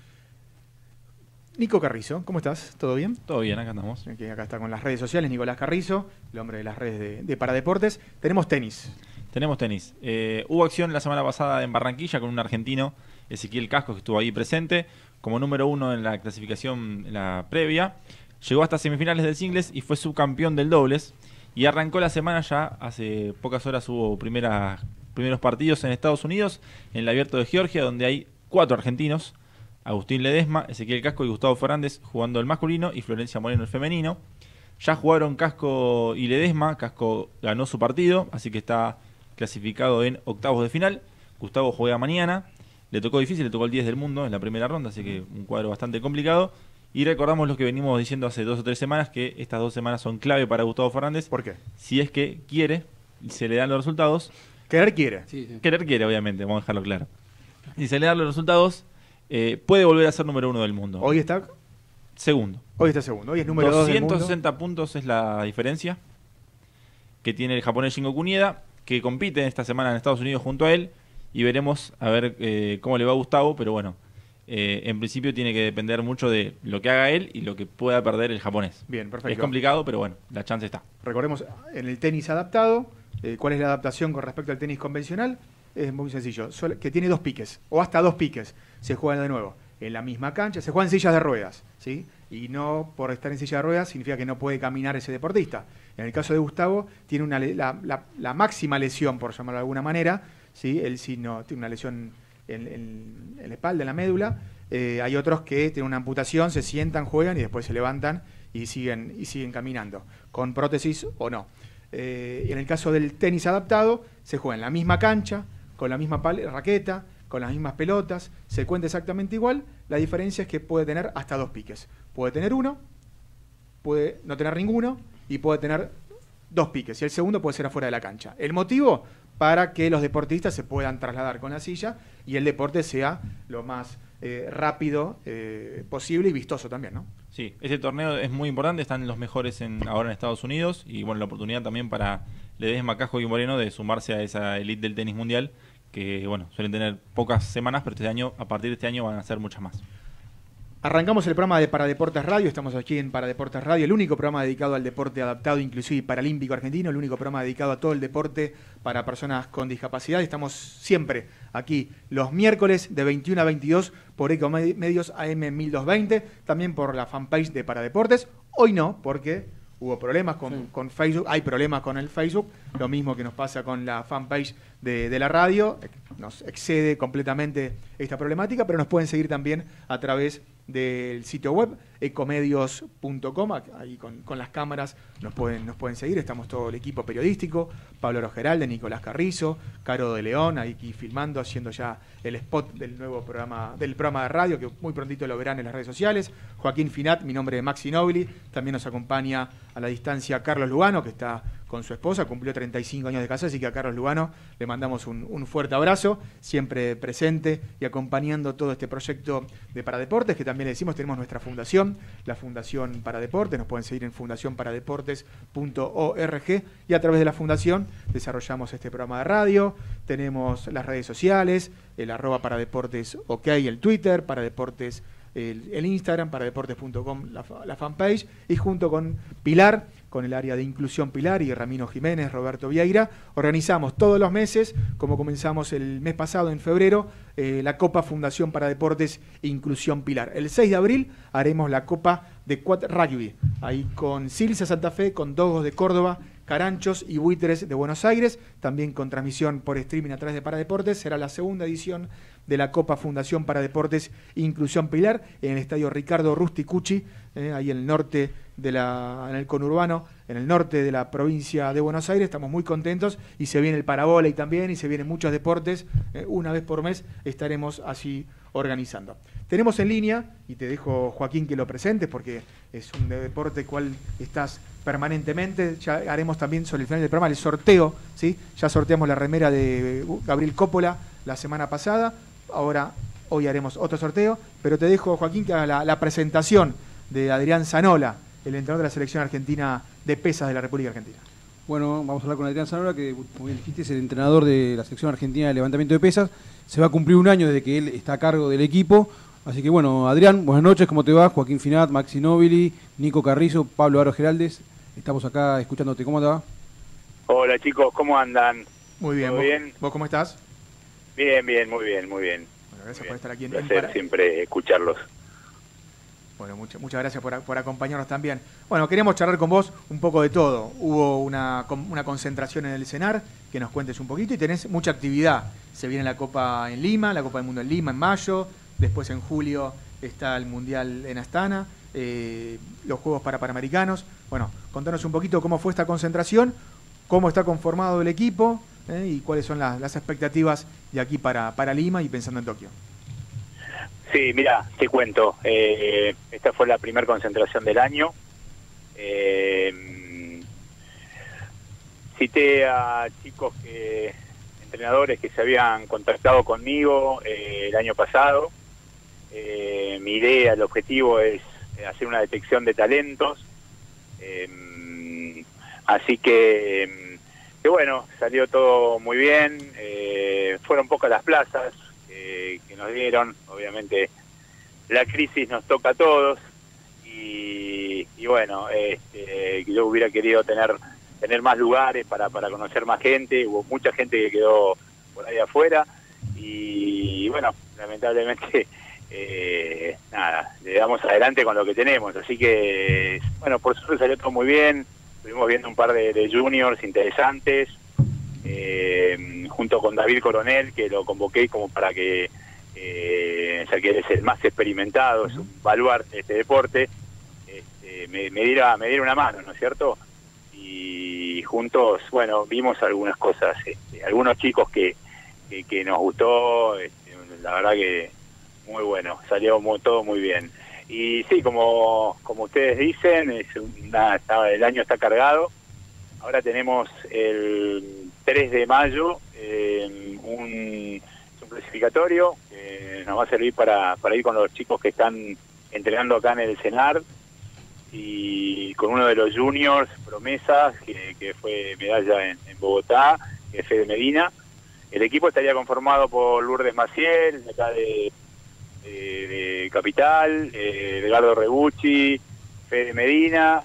Nico Carrizo, ¿cómo estás? ¿Todo bien? Todo bien, acá andamos. Aquí, acá está con las redes sociales, Nicolás Carrizo, el hombre de las redes de, de Paradeportes. Tenemos tenis. Tenemos tenis. Eh, hubo acción la semana pasada en Barranquilla con un argentino, Ezequiel Casco, que estuvo ahí presente, como número uno en la clasificación en la previa. Llegó hasta semifinales del singles y fue subcampeón del dobles. Y arrancó la semana ya, hace pocas horas hubo primeras, primeros partidos en Estados Unidos, en el Abierto de Georgia, donde hay cuatro argentinos. Agustín Ledesma, Ezequiel Casco y Gustavo Fernández jugando el masculino y Florencia Moreno el femenino. Ya jugaron Casco y Ledesma, Casco ganó su partido, así que está clasificado en octavos de final. Gustavo juega mañana, le tocó difícil, le tocó el diez del mundo en la primera ronda, así que un cuadro bastante complicado. Y recordamos lo que venimos diciendo hace dos o tres semanas, que estas dos semanas son clave para Gustavo Fernández. ¿Por qué? Si es que quiere, y se le dan los resultados. Querer quiere. Sí, sí. Querer quiere, obviamente, vamos a dejarlo claro. Si se le dan los resultados, eh, puede volver a ser número uno del mundo. Hoy está, Segundo. hoy está segundo. Hoy es número dos del mundo. doscientos sesenta puntos es la diferencia que tiene el japonés Shingo Kunieda, que compite esta semana en Estados Unidos junto a él. Y veremos a ver eh, cómo le va a Gustavo, pero bueno, eh, en principio tiene que depender mucho de lo que haga él y lo que pueda perder el japonés. Bien, perfecto. Es complicado, pero bueno, la chance está. Recordemos, en el tenis adaptado, eh, ¿cuál es la adaptación con respecto al tenis convencional? Es muy sencillo, Sol- que tiene dos piques, o hasta dos piques, se juegan de nuevo en la misma cancha, se juegan en sillas de ruedas, ¿sí? Y no por estar en silla de ruedas significa que no puede caminar ese deportista. En el caso de Gustavo, tiene una le- la, la- la máxima lesión, por llamarlo de alguna manera, ¿sí? Él sí no tiene una lesión en, en- en la espalda, en la médula. Eh, hay otros que tienen una amputación, se sientan, juegan y después se levantan y siguen, y siguen caminando, con prótesis o no. Eh, y en el caso del tenis adaptado, se juega en la misma cancha, con la misma pal- raqueta, con las mismas pelotas, se cuenta exactamente igual. La diferencia es que puede tener hasta dos piques. Puede tener uno, puede no tener ninguno y puede tener dos piques. Y el segundo puede ser afuera de la cancha. El motivo, para que los deportistas se puedan trasladar con la silla y el deporte sea lo más eh, rápido eh, posible y vistoso también, ¿no? Sí, este torneo es muy importante, están los mejores en, ahora en Estados Unidos y bueno, la oportunidad también para Ledesma, Casco y Moreno de sumarse a esa elite del tenis mundial que bueno, suelen tener pocas semanas, pero este año, a partir de este año van a ser muchas más. Arrancamos el programa de Paradeportes Radio, estamos aquí en Paradeportes Radio, el único programa dedicado al deporte adaptado, inclusive y paralímpico argentino, el único programa dedicado a todo el deporte para personas con discapacidad. Estamos siempre aquí los miércoles de veintiuno a veintidós por Ecomedios A M mil doscientos veinte, también por la fanpage de Paradeportes. Hoy no, porque hubo problemas con, sí. con Facebook, hay problemas con el Facebook, lo mismo que nos pasa con la fanpage de, de la radio, nos excede completamente esta problemática, pero nos pueden seguir también a través del sitio web ecomedios punto com, ahí con, con las cámaras nos pueden, nos pueden seguir, estamos todo el equipo periodístico, Pablo Rogeralde, Nicolás Carrizo, Caro de León, ahí aquí filmando, haciendo ya el spot del nuevo programa, del programa de radio, que muy prontito lo verán en las redes sociales, Joaquín Finat, mi nombre es Maxi Nobili, también nos acompaña a la distancia Carlos Lugano, que está con su esposa, cumplió treinta y cinco años de casa, así que a Carlos Lugano le mandamos un, un fuerte abrazo, siempre presente y acompañando todo este proyecto de Paradeportes, que también le decimos, tenemos nuestra fundación, la Fundación Paradeportes, nos pueden seguir en fundación paradeportes punto org y a través de la fundación desarrollamos este programa de radio, tenemos las redes sociales, el arroba paradeportes ok, el Twitter, paradeportes el, el Instagram, paradeportes punto com, la, la fanpage, y junto con Pilar, con el área de inclusión Pilar y Ramiro Jiménez, Roberto Vieira, organizamos todos los meses, como comenzamos el mes pasado en febrero, eh, la Copa Fundación para Deportes Inclusión Pilar. El seis de abril haremos la Copa de Quad Rugby, ahí con Silsa Santa Fe, con Dogos de Córdoba, Caranchos y Buitres de Buenos Aires, también con transmisión por streaming a través de Paradeportes. Será la segunda edición de la Copa Fundación Paradeportes Inclusión Pilar en el estadio Ricardo Rusticucci, eh, ahí en el norte de la, en el conurbano, en el norte de la provincia de Buenos Aires. Estamos muy contentos y se viene el parabóley también y se vienen muchos deportes. Eh, una vez por mes estaremos así organizando. Tenemos en línea, y te dejo, Joaquín, que lo presentes porque es un deporte cual estás permanentemente. Ya haremos también sobre el final del programa el sorteo, ¿sí? Ya sorteamos la remera de Gabriel Coppola la semana pasada, ahora hoy haremos otro sorteo, pero te dejo, Joaquín, que haga la, la presentación de Adrián Zanola, el entrenador de la selección argentina de pesas de la República Argentina. Bueno, vamos a hablar con Adrián Zanola, que como bien dijiste es el entrenador de la selección argentina de levantamiento de pesas. Se va a cumplir un año desde que él está a cargo del equipo. Así que bueno, Adrián, buenas noches, ¿cómo te va? Joaquín Finat, Maxi Nobili, Nico Carrizo, Pablo Aro Geraldes. Estamos acá escuchándote, ¿cómo te va? Hola chicos, ¿cómo andan? Muy bien, ¿Vos, bien? ¿Vos cómo estás? Bien, bien, muy bien, muy bien. Bueno, gracias muy por bien. estar aquí. Un placer para... siempre escucharlos. Bueno, muchas muchas gracias por, por acompañarnos también. Bueno, queríamos charlar con vos un poco de todo. Hubo una, una concentración en el CENAR, que nos cuentes un poquito, y tenés mucha actividad. Se viene la Copa en Lima, la Copa del Mundo en Lima en mayo, después en julio está el Mundial en Astana, eh, los Juegos para Panamericanos. Bueno, contanos un poquito cómo fue esta concentración, cómo está conformado el equipo eh, y cuáles son las, las expectativas de aquí para, para Lima y pensando en Tokio. Sí, mira, te cuento. Eh, esta fue la primera concentración del año. Eh, cité a chicos, que, entrenadores que se habían contactado conmigo eh, el año pasado. Eh, mi idea, el objetivo es hacer una detección de talentos. Eh, así que, que, bueno, salió todo muy bien. Eh, fueron pocas las plazas que nos dieron. Obviamente la crisis nos toca a todos y, y bueno, este, yo hubiera querido tener tener más lugares para, para conocer más gente. Hubo mucha gente que quedó por ahí afuera y, y bueno, lamentablemente eh, nada, le damos adelante con lo que tenemos, así que bueno, por suerte salió todo muy bien. Estuvimos viendo un par de, de juniors interesantes, Eh, junto con David Coronel, que lo convoqué como para que, eh, ya que él es el más experimentado, es un baluarte de este deporte, este, me, me, diera, me diera una mano, ¿no es cierto? Y juntos, bueno, vimos algunas cosas, este, algunos chicos que, que, que nos gustó, este, la verdad que muy bueno, salió muy, todo muy bien. Y sí, como, como ustedes dicen, es una, está, el año está cargado. Ahora tenemos el tres de mayo eh, un, un clasificatorio que nos va a servir para, para ir con los chicos que están entrenando acá en el CENAR y con uno de los juniors, promesas, que, que fue medalla en, en Bogotá, que es Fede Medina. El equipo estaría conformado por Lourdes Maciel, de acá de, de, de Capital, eh, Edgardo Rebucci, Fede Medina,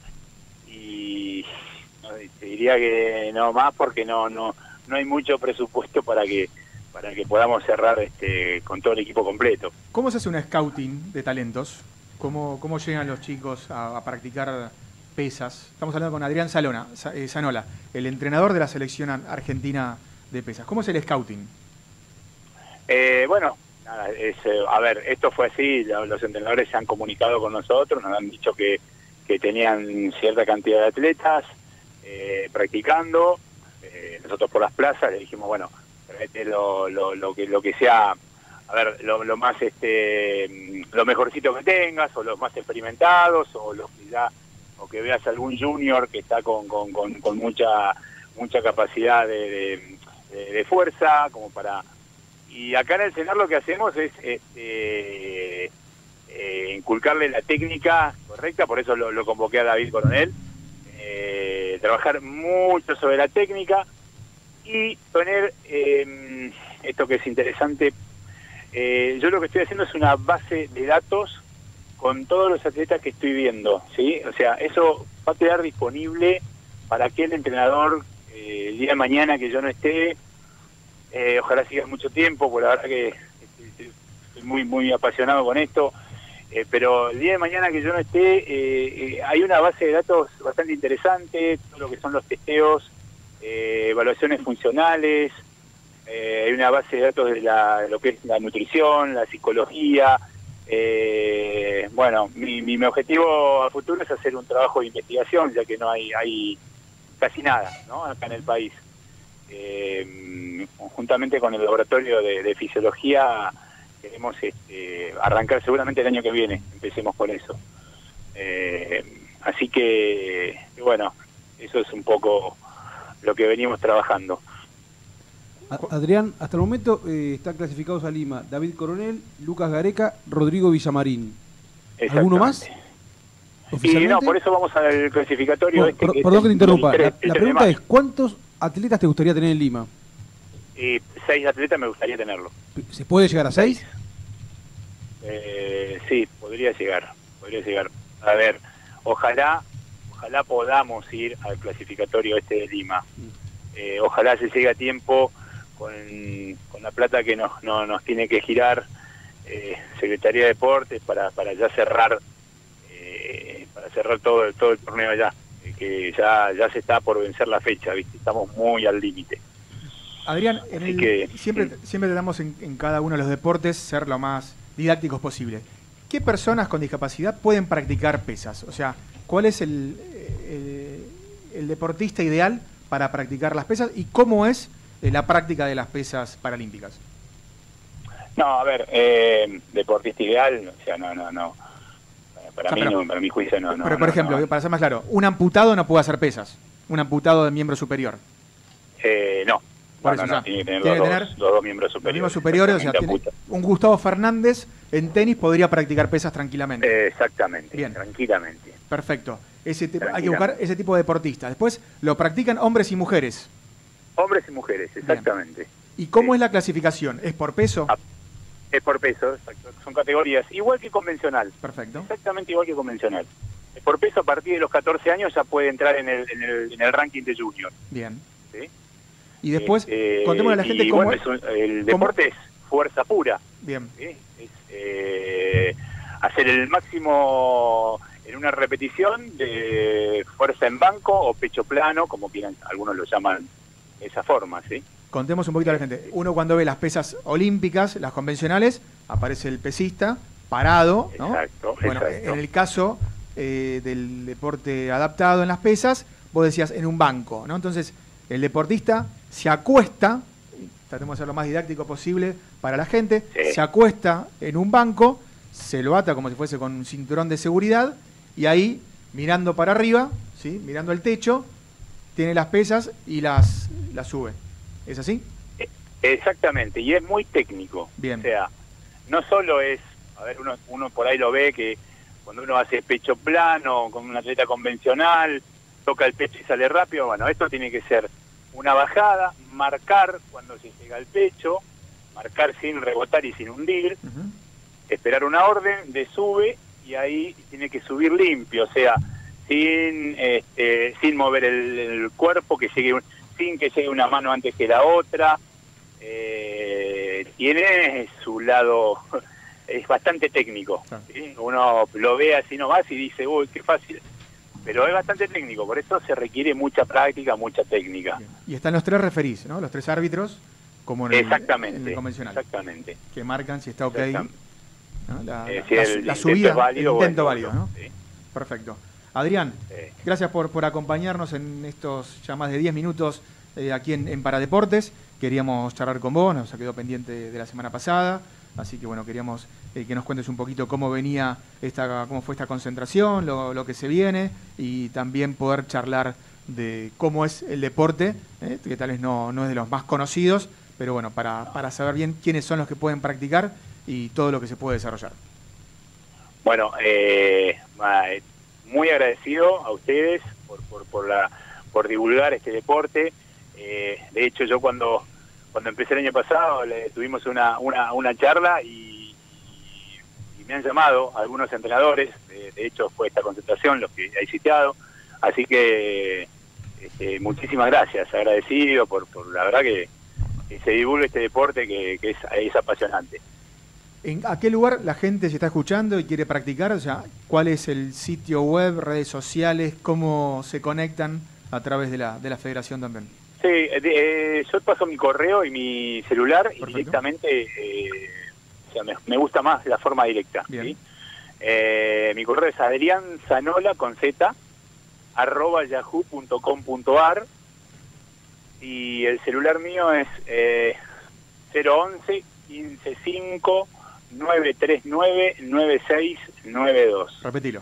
y te diría que no más porque no no no hay mucho presupuesto para que para que podamos cerrar este con todo el equipo completo. ¿Cómo se hace un scouting de talentos? ¿Cómo, cómo llegan los chicos a, a practicar pesas? Estamos hablando con Adrián Salona, eh, Zanola, el entrenador de la selección argentina de pesas. ¿Cómo es el scouting? Eh, bueno, nada, es, eh, a ver, esto fue así, los entrenadores se han comunicado con nosotros, nos han dicho que, que tenían cierta cantidad de atletas Eh, practicando, eh, nosotros por las plazas le dijimos, bueno, lo, lo, lo que lo que sea, a ver, lo, lo más este lo mejorcito que tengas, o los más experimentados, o los que ya, o que veas algún junior que está con, con, con, con mucha mucha capacidad de, de, de, de fuerza, como para. Y acá en el CENAR lo que hacemos es este, eh, inculcarle la técnica correcta, por eso lo, lo convoqué a David Coronel. Eh, trabajar mucho sobre la técnica y poner eh, esto que es interesante. Eh, yo lo que estoy haciendo es una base de datos con todos los atletas que estoy viendo, ¿sí? O sea, eso va a quedar disponible para aquel entrenador eh, el día de mañana que yo no esté. Eh, ojalá siga mucho tiempo, porque la verdad que estoy muy muy apasionado con esto. Eh, pero el día de mañana que yo no esté, eh, eh, hay una base de datos bastante interesante, todo lo que son los testeos, eh, evaluaciones funcionales, eh, hay una base de datos de la, lo que es la nutrición, la psicología. Eh, bueno, mi, mi, mi objetivo a futuro es hacer un trabajo de investigación, ya que no hay, hay casi nada, ¿no?, acá en el país. Eh, juntamente con el laboratorio de, de fisiología queremos este, arrancar seguramente el año que viene, empecemos con eso. Eh, así que, bueno, eso es un poco lo que venimos trabajando. Adrián, hasta el momento eh, están clasificados a Lima David Coronel, Lucas Gareca, Rodrigo Villamarín. ¿Alguno más? Y no, por eso vamos al clasificatorio. Bueno, este, per, que perdón este, que te interrumpa. el tres, La, el la tres pregunta de es, ¿cuántos atletas te gustaría tener en Lima? Y seis atletas me gustaría tenerlo. ¿Se puede llegar a seis? Eh, sí, podría llegar, podría llegar. A ver, ojalá, ojalá podamos ir al clasificatorio este de Lima. Eh, ojalá se llegue a tiempo con, con la plata que nos, no, nos tiene que girar eh, Secretaría de Deportes para, para ya cerrar eh, para cerrar todo, todo el torneo allá, eh, que ya, ya se está por vencer la fecha, ¿viste? Estamos muy al límite. Adrián, en el, que, siempre, sí. siempre tratamos en, en cada uno de los deportes ser lo más didácticos posible. ¿Qué personas con discapacidad pueden practicar pesas? O sea, ¿cuál es el, el, el deportista ideal para practicar las pesas y cómo es la práctica de las pesas paralímpicas? No, a ver, eh, deportista ideal, o sea, no, no, no. Para, o sea, mí, pero, no, para mi juicio no. no pero, por no, ejemplo, no. para ser más claro, un amputado no puede hacer pesas. Un amputado de miembro superior. Eh, no. Por no, eso, no, o sea, tiene que tener, tiene los, que tener dos, los dos miembros superiores. Los miembros superiores, o sea, tiene, un Gustavo Fernández en tenis podría practicar pesas tranquilamente. Eh, exactamente, bien, tranquilamente. Perfecto. Ese hay que buscar ese tipo de deportistas. Después lo practican hombres y mujeres. Hombres y mujeres, exactamente. Bien. ¿Y cómo sí. es la clasificación? ¿Es por peso? Ah, es por peso, exacto. Son categorías igual que convencional. Perfecto. Exactamente igual que convencional. Es por peso, a partir de los catorce años ya puede entrar en el, en el, en el ranking de junior. Bien. ¿Sí? Y después, eh, contémosle a la gente y, cómo bueno, es un, el deporte es fuerza pura. Bien. ¿Sí? Es eh, hacer el máximo en una repetición de fuerza en banco o pecho plano, como quieran, algunos lo llaman de esa forma, ¿sí? Contemos un poquito a la gente. Uno cuando ve las pesas olímpicas, las convencionales, aparece el pesista parado, ¿no? Exacto, bueno, exacto. En el caso eh, del deporte adaptado en las pesas, vos decías en un banco, ¿no? Entonces, el deportista se acuesta, tratemos de ser lo más didáctico posible para la gente, sí. se acuesta en un banco, se lo ata como si fuese con un cinturón de seguridad, y ahí, mirando para arriba, ¿sí? Mirando el techo, tiene las pesas y las, las sube. ¿Es así? Exactamente, y es muy técnico. Bien. O sea, no solo es, a ver, uno, uno por ahí lo ve que cuando uno hace pecho plano, con un atleta convencional, toca el pecho y sale rápido, bueno, esto tiene que ser una bajada, marcar cuando se llega al pecho, marcar sin rebotar y sin hundir, uh-huh. esperar una orden de sube y ahí tiene que subir limpio, o sea, sin este, sin mover el, el cuerpo, que llegue sin que llegue una mano antes que la otra. Eh, tiene su lado, es bastante técnico, ¿sí? Uno lo ve así nomás y dice, uy, qué fácil, pero es bastante técnico, por eso se requiere mucha práctica, mucha técnica. Bien. Y están los tres referís, ¿no? Los tres árbitros, como en el, exactamente, en el convencional. Exactamente. Que marcan si está ok, ¿no? la, eh, si la, el, la subida, es válido, el intento bueno, válido, ¿no? Sí. Perfecto. Adrián, sí. gracias por, por acompañarnos en estos ya más de diez minutos eh, aquí en, en Paradeportes. Queríamos charlar con vos, nos quedó pendiente de la semana pasada, así que bueno, queríamos eh, que nos cuentes un poquito cómo venía esta, cómo fue esta concentración, lo, lo que se viene, y también poder charlar de cómo es el deporte, eh, que tal vez no, no es de los más conocidos, pero bueno, para, para saber bien quiénes son los que pueden practicar y todo lo que se puede desarrollar. Bueno, eh, muy agradecido a ustedes por, por, por, la, por divulgar este deporte. Eh, de hecho, yo cuando cuando empecé el año pasado le, tuvimos una, una, una charla y, y, y me han llamado algunos entrenadores, de, de hecho fue esta concentración los que he citado, así que este, muchísimas gracias, agradecido por, por la verdad que, que se divulgue este deporte que, que es, es apasionante. ¿En a qué lugar la gente se está escuchando y quiere practicar? O sea, ¿cuál es el sitio web, redes sociales, cómo se conectan a través de la, de la federación también? Sí, eh, yo paso mi correo y mi celular. Perfecto. Y directamente, eh, o sea, me, me gusta más la forma directa. ¿Sí? Eh, mi correo es Adrián Zanola con Z arroba yahoo punto com punto ar y el celular mío es eh, cero once, quince cinco, nueve tres nueve, nueve seis nueve dos. Repetilo.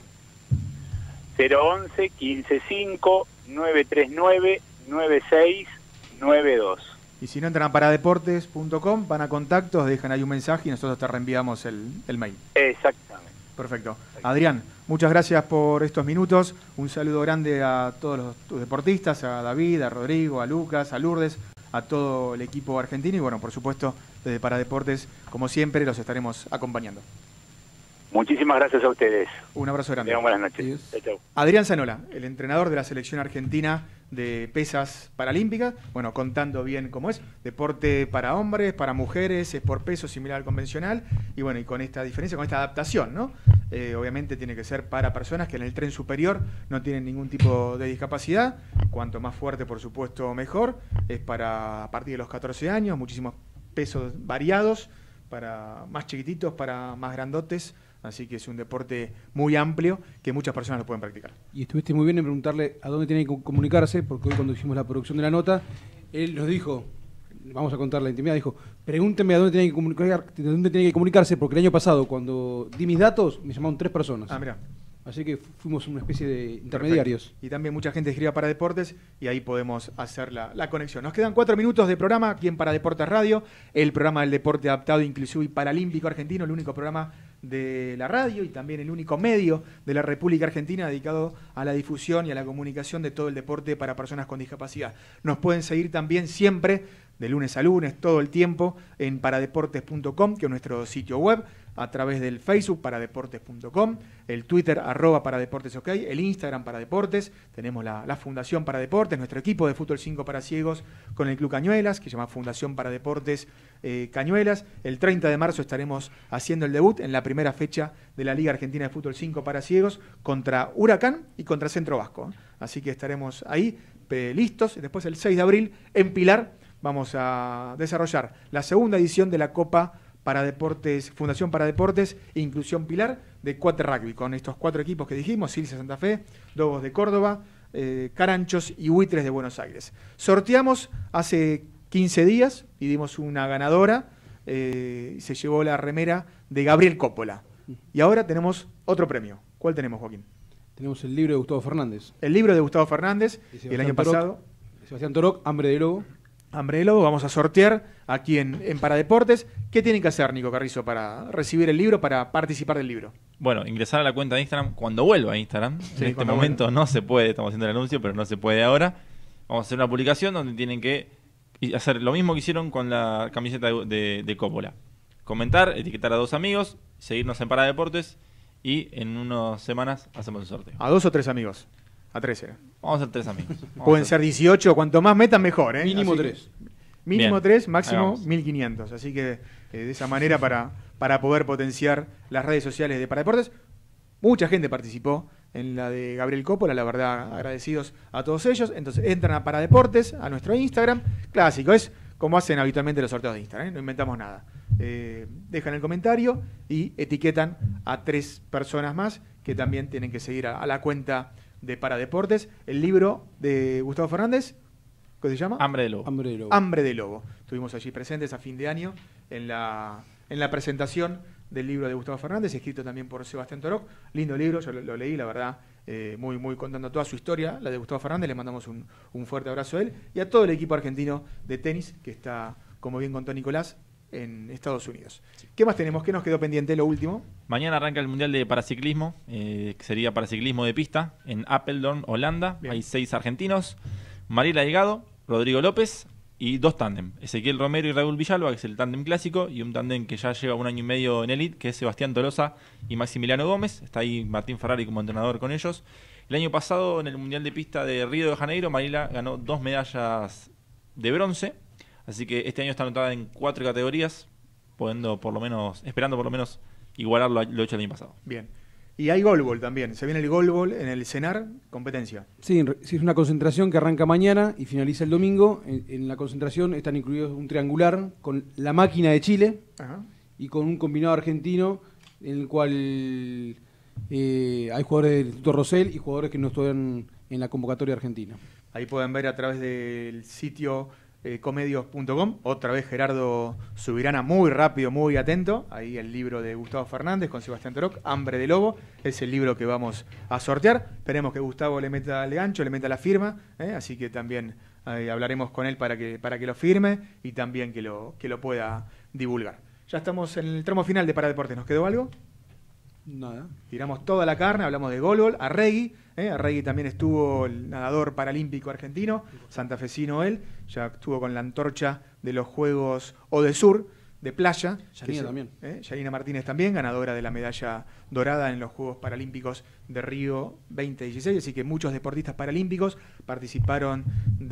cero once, quince cinco, nueve tres nueve, nueve seis nueve dos. Y si no, entran a paradeportes punto com, van a contactos, dejan ahí un mensaje y nosotros te reenviamos el, el mail. Exactamente. Perfecto. Adrián, muchas gracias por estos minutos. Un saludo grande a todos los tus deportistas, a David, a Rodrigo, a Lucas, a Lourdes, a todo el equipo argentino y bueno, por supuesto, desde Paradeportes, como siempre, los estaremos acompañando. Muchísimas gracias a ustedes. Un abrazo grande. Buenas noches. Chau, chau. Adrián Zanola, el entrenador de la selección argentina de pesas paralímpicas, bueno, contando bien cómo es, deporte para hombres, para mujeres, es por peso similar al convencional, y bueno, y con esta diferencia, con esta adaptación, ¿no? Eh, obviamente tiene que ser para personas que en el tren superior no tienen ningún tipo de discapacidad, cuanto más fuerte, por supuesto, mejor, es para a partir de los catorce años, muchísimos pesos variados, para más chiquititos, para más grandotes, así que es un deporte muy amplio que muchas personas lo pueden practicar. Y estuviste muy bien en preguntarle a dónde tiene que comunicarse, porque hoy cuando hicimos la producción de la nota, él nos dijo, vamos a contar la intimidad, dijo, pregúntenme a dónde tiene que comunicar, dónde tiene que comunicarse, porque el año pasado, cuando di mis datos, me llamaron tres personas. Ah, mira. Así que fuimos una especie de intermediarios. Perfecto. Y también mucha gente escribe para deportes y ahí podemos hacer la, la conexión. Nos quedan cuatro minutos de programa aquí en Paradeportes Radio, el programa del deporte adaptado, inclusivo y paralímpico argentino, el único programa de la radio y también el único medio de la República Argentina dedicado a la difusión y a la comunicación de todo el deporte para personas con discapacidad. Nos pueden seguir también siempre, de lunes a lunes, todo el tiempo, en paradeportes punto com, que es nuestro sitio web, a través del Facebook paradeportes punto com, el Twitter arroba paradeportes ok, el Instagram paradeportes, tenemos la, la Fundación Paradeportes, nuestro equipo de fútbol cinco para ciegos con el Club Cañuelas, que se llama Fundación Paradeportes eh, Cañuelas. El treinta de marzo estaremos haciendo el debut en la primera fecha de la Liga Argentina de Fútbol cinco para ciegos contra Huracán y contra Centro Vasco. Así que estaremos ahí eh, listos. Después el seis de abril en Pilar vamos a desarrollar la segunda edición de la Copa para Deportes, Fundación para Deportes e Inclusión Pilar de Cuate Rugby, con estos cuatro equipos que dijimos, Silcia Santa Fe, Dogos de Córdoba, eh, Caranchos y Buitres de Buenos Aires. Sorteamos hace quince días y dimos una ganadora, eh, se llevó la remera de Gabriel Coppola. Y ahora tenemos otro premio. ¿Cuál tenemos, Joaquín? Tenemos el libro de Gustavo Fernández. El libro de Gustavo Fernández, el año Toroc, pasado. Sebastián Toroc, Hambre de Lobo. Hambre de Lobo, vamos a sortear aquí en, en Paradeportes. ¿Qué tienen que hacer, Nico Carrizo, para recibir el libro, para participar del libro? Bueno, ingresar a la cuenta de Instagram cuando vuelva a Instagram. Sí, en este momento vuelva. No se puede, estamos haciendo el anuncio, pero no se puede ahora. Vamos a hacer una publicación donde tienen que hacer lo mismo que hicieron con la camiseta de, de, de Coppola. Comentar, etiquetar a dos amigos, seguirnos en Paradeportes y en unas semanas hacemos el sorteo. ¿A dos o tres amigos? A tres era. Vamos a ser tres amigos. Vamos Pueden ser ser dieciocho, cuanto más metan mejor, ¿eh? Mínimo Así tres. Mínimo Bien. tres, máximo Hagamos. mil quinientos. Así que eh, de esa manera para, para poder potenciar las redes sociales de Paradeportes. Mucha gente participó en la de Gabriel Coppola, la verdad, agradecidos a todos ellos. Entonces entran a Paradeportes, a nuestro Instagram. Clásico, es como hacen habitualmente los sorteos de Instagram, ¿eh? No inventamos nada. Eh, dejan el comentario y etiquetan a tres personas más que también tienen que seguir a, a la cuenta de Paradeportes. El libro de Gustavo Fernández, ¿cómo se llama? Hambre de Lobo. Hambre de Lobo. Hambre de Lobo. Estuvimos allí presentes a fin de año en la, en la presentación del libro de Gustavo Fernández, escrito también por Sebastián Toroc. Lindo libro, yo lo, lo leí, la verdad, eh, muy, muy contando toda su historia, la de Gustavo Fernández. Le mandamos un, un fuerte abrazo a él y a todo el equipo argentino de tenis que está, como bien contó Nicolás, en Estados Unidos. ¿Qué más tenemos? ¿Qué nos quedó pendiente? Lo último. Mañana arranca el Mundial de Paraciclismo, eh, que sería Paraciclismo de pista, en Apeldoorn, Holanda. Bien. Hay seis argentinos, Mariela Delgado, Rodrigo López y dos tándem, Ezequiel Romero y Raúl Villalba, que es el tándem clásico, y un tándem que ya lleva un año y medio en Elite, que es Sebastián Tolosa y Maximiliano Gómez. Está ahí Martín Ferrari como entrenador con ellos. El año pasado, en el Mundial de Pista de Río de Janeiro, Mariela ganó dos medallas de bronce. Así que este año está anotada en cuatro categorías, podiendo por lo menos, esperando por lo menos igualar lo, lo hecho el año pasado. Bien. Y hay goalball también. Se viene el goalball en el CENAR, competencia. Sí, sí, es una concentración que arranca mañana y finaliza el domingo. En, en la concentración están incluidos un triangular con la máquina de Chile. Ajá. Y con un combinado argentino en el cual eh, hay jugadores del Instituto Rosell y jugadores que no están en la convocatoria argentina. Ahí pueden ver a través del sitio eh, comedios punto com. Otra vez Gerardo Subirana, muy rápido, muy atento. Ahí el libro de Gustavo Fernández con Sebastián Toroc, Hambre de Lobo. Es el libro que vamos a sortear. Esperemos que Gustavo le meta el gancho, le meta la firma. ¿eh? Así que también eh, hablaremos con él para que, para que lo firme y también que lo, que lo pueda divulgar. Ya estamos en el tramo final de Paradeportes. ¿Nos quedó algo? Nada. Tiramos toda la carne, hablamos de goalball. Arregui, ¿eh? Arregui también estuvo el nadador paralímpico argentino, santafesino él, ya estuvo con la antorcha de los Juegos Odesur de playa. Yanina también. ¿eh? Yanina Martínez también, ganadora de la medalla dorada en los Juegos Paralímpicos de Río veinte dieciséis, así que muchos deportistas paralímpicos participaron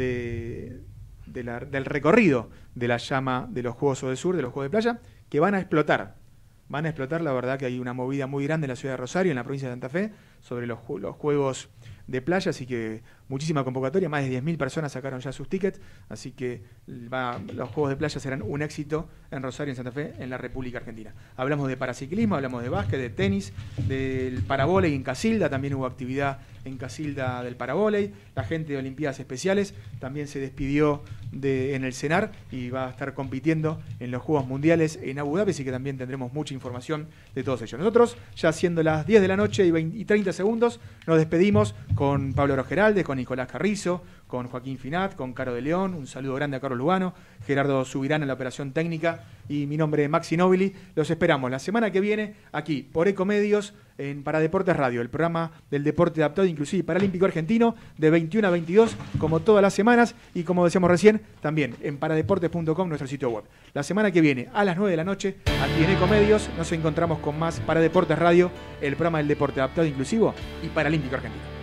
de, de la, del recorrido de la llama de los Juegos Odesur, de los Juegos de Playa, que van a explotar. Van a explotar, la verdad que hay una movida muy grande en la ciudad de Rosario, en la provincia de Santa Fe, sobre los, los Juegos de Playa, así que muchísima convocatoria, más de diez mil personas sacaron ya sus tickets, así que va, los Juegos de Playa serán un éxito en Rosario, en Santa Fe, en la República Argentina. Hablamos de paraciclismo, hablamos de básquet, de tenis, del parabóley en Casilda, también hubo actividad en Casilda del parabóley, la gente de Olimpiadas Especiales también se despidió de, en el CENAR y va a estar compitiendo en los Juegos Mundiales en Abu Dhabi, así que también tendremos mucha información de todos ellos. Nosotros, ya siendo las diez de la noche y, veinte, y treinta segundos, nos despedimos con Pablo Rogeralde, con Nicolás Carrizo, con Joaquín Finat, con Caro de León, un saludo grande a Carlos Lugano, Gerardo Subirán en la operación técnica y mi nombre es Maxi Nobili. Los esperamos la semana que viene aquí por Ecomedios en Paradeportes Radio, el programa del deporte adaptado inclusive paralímpico argentino de veintiuno a veintidós como todas las semanas y como decíamos recién también en paradeportes punto com, nuestro sitio web. La semana que viene a las nueve de la noche aquí en Ecomedios nos encontramos con más Paradeportes Radio, el programa del deporte adaptado inclusivo y paralímpico argentino.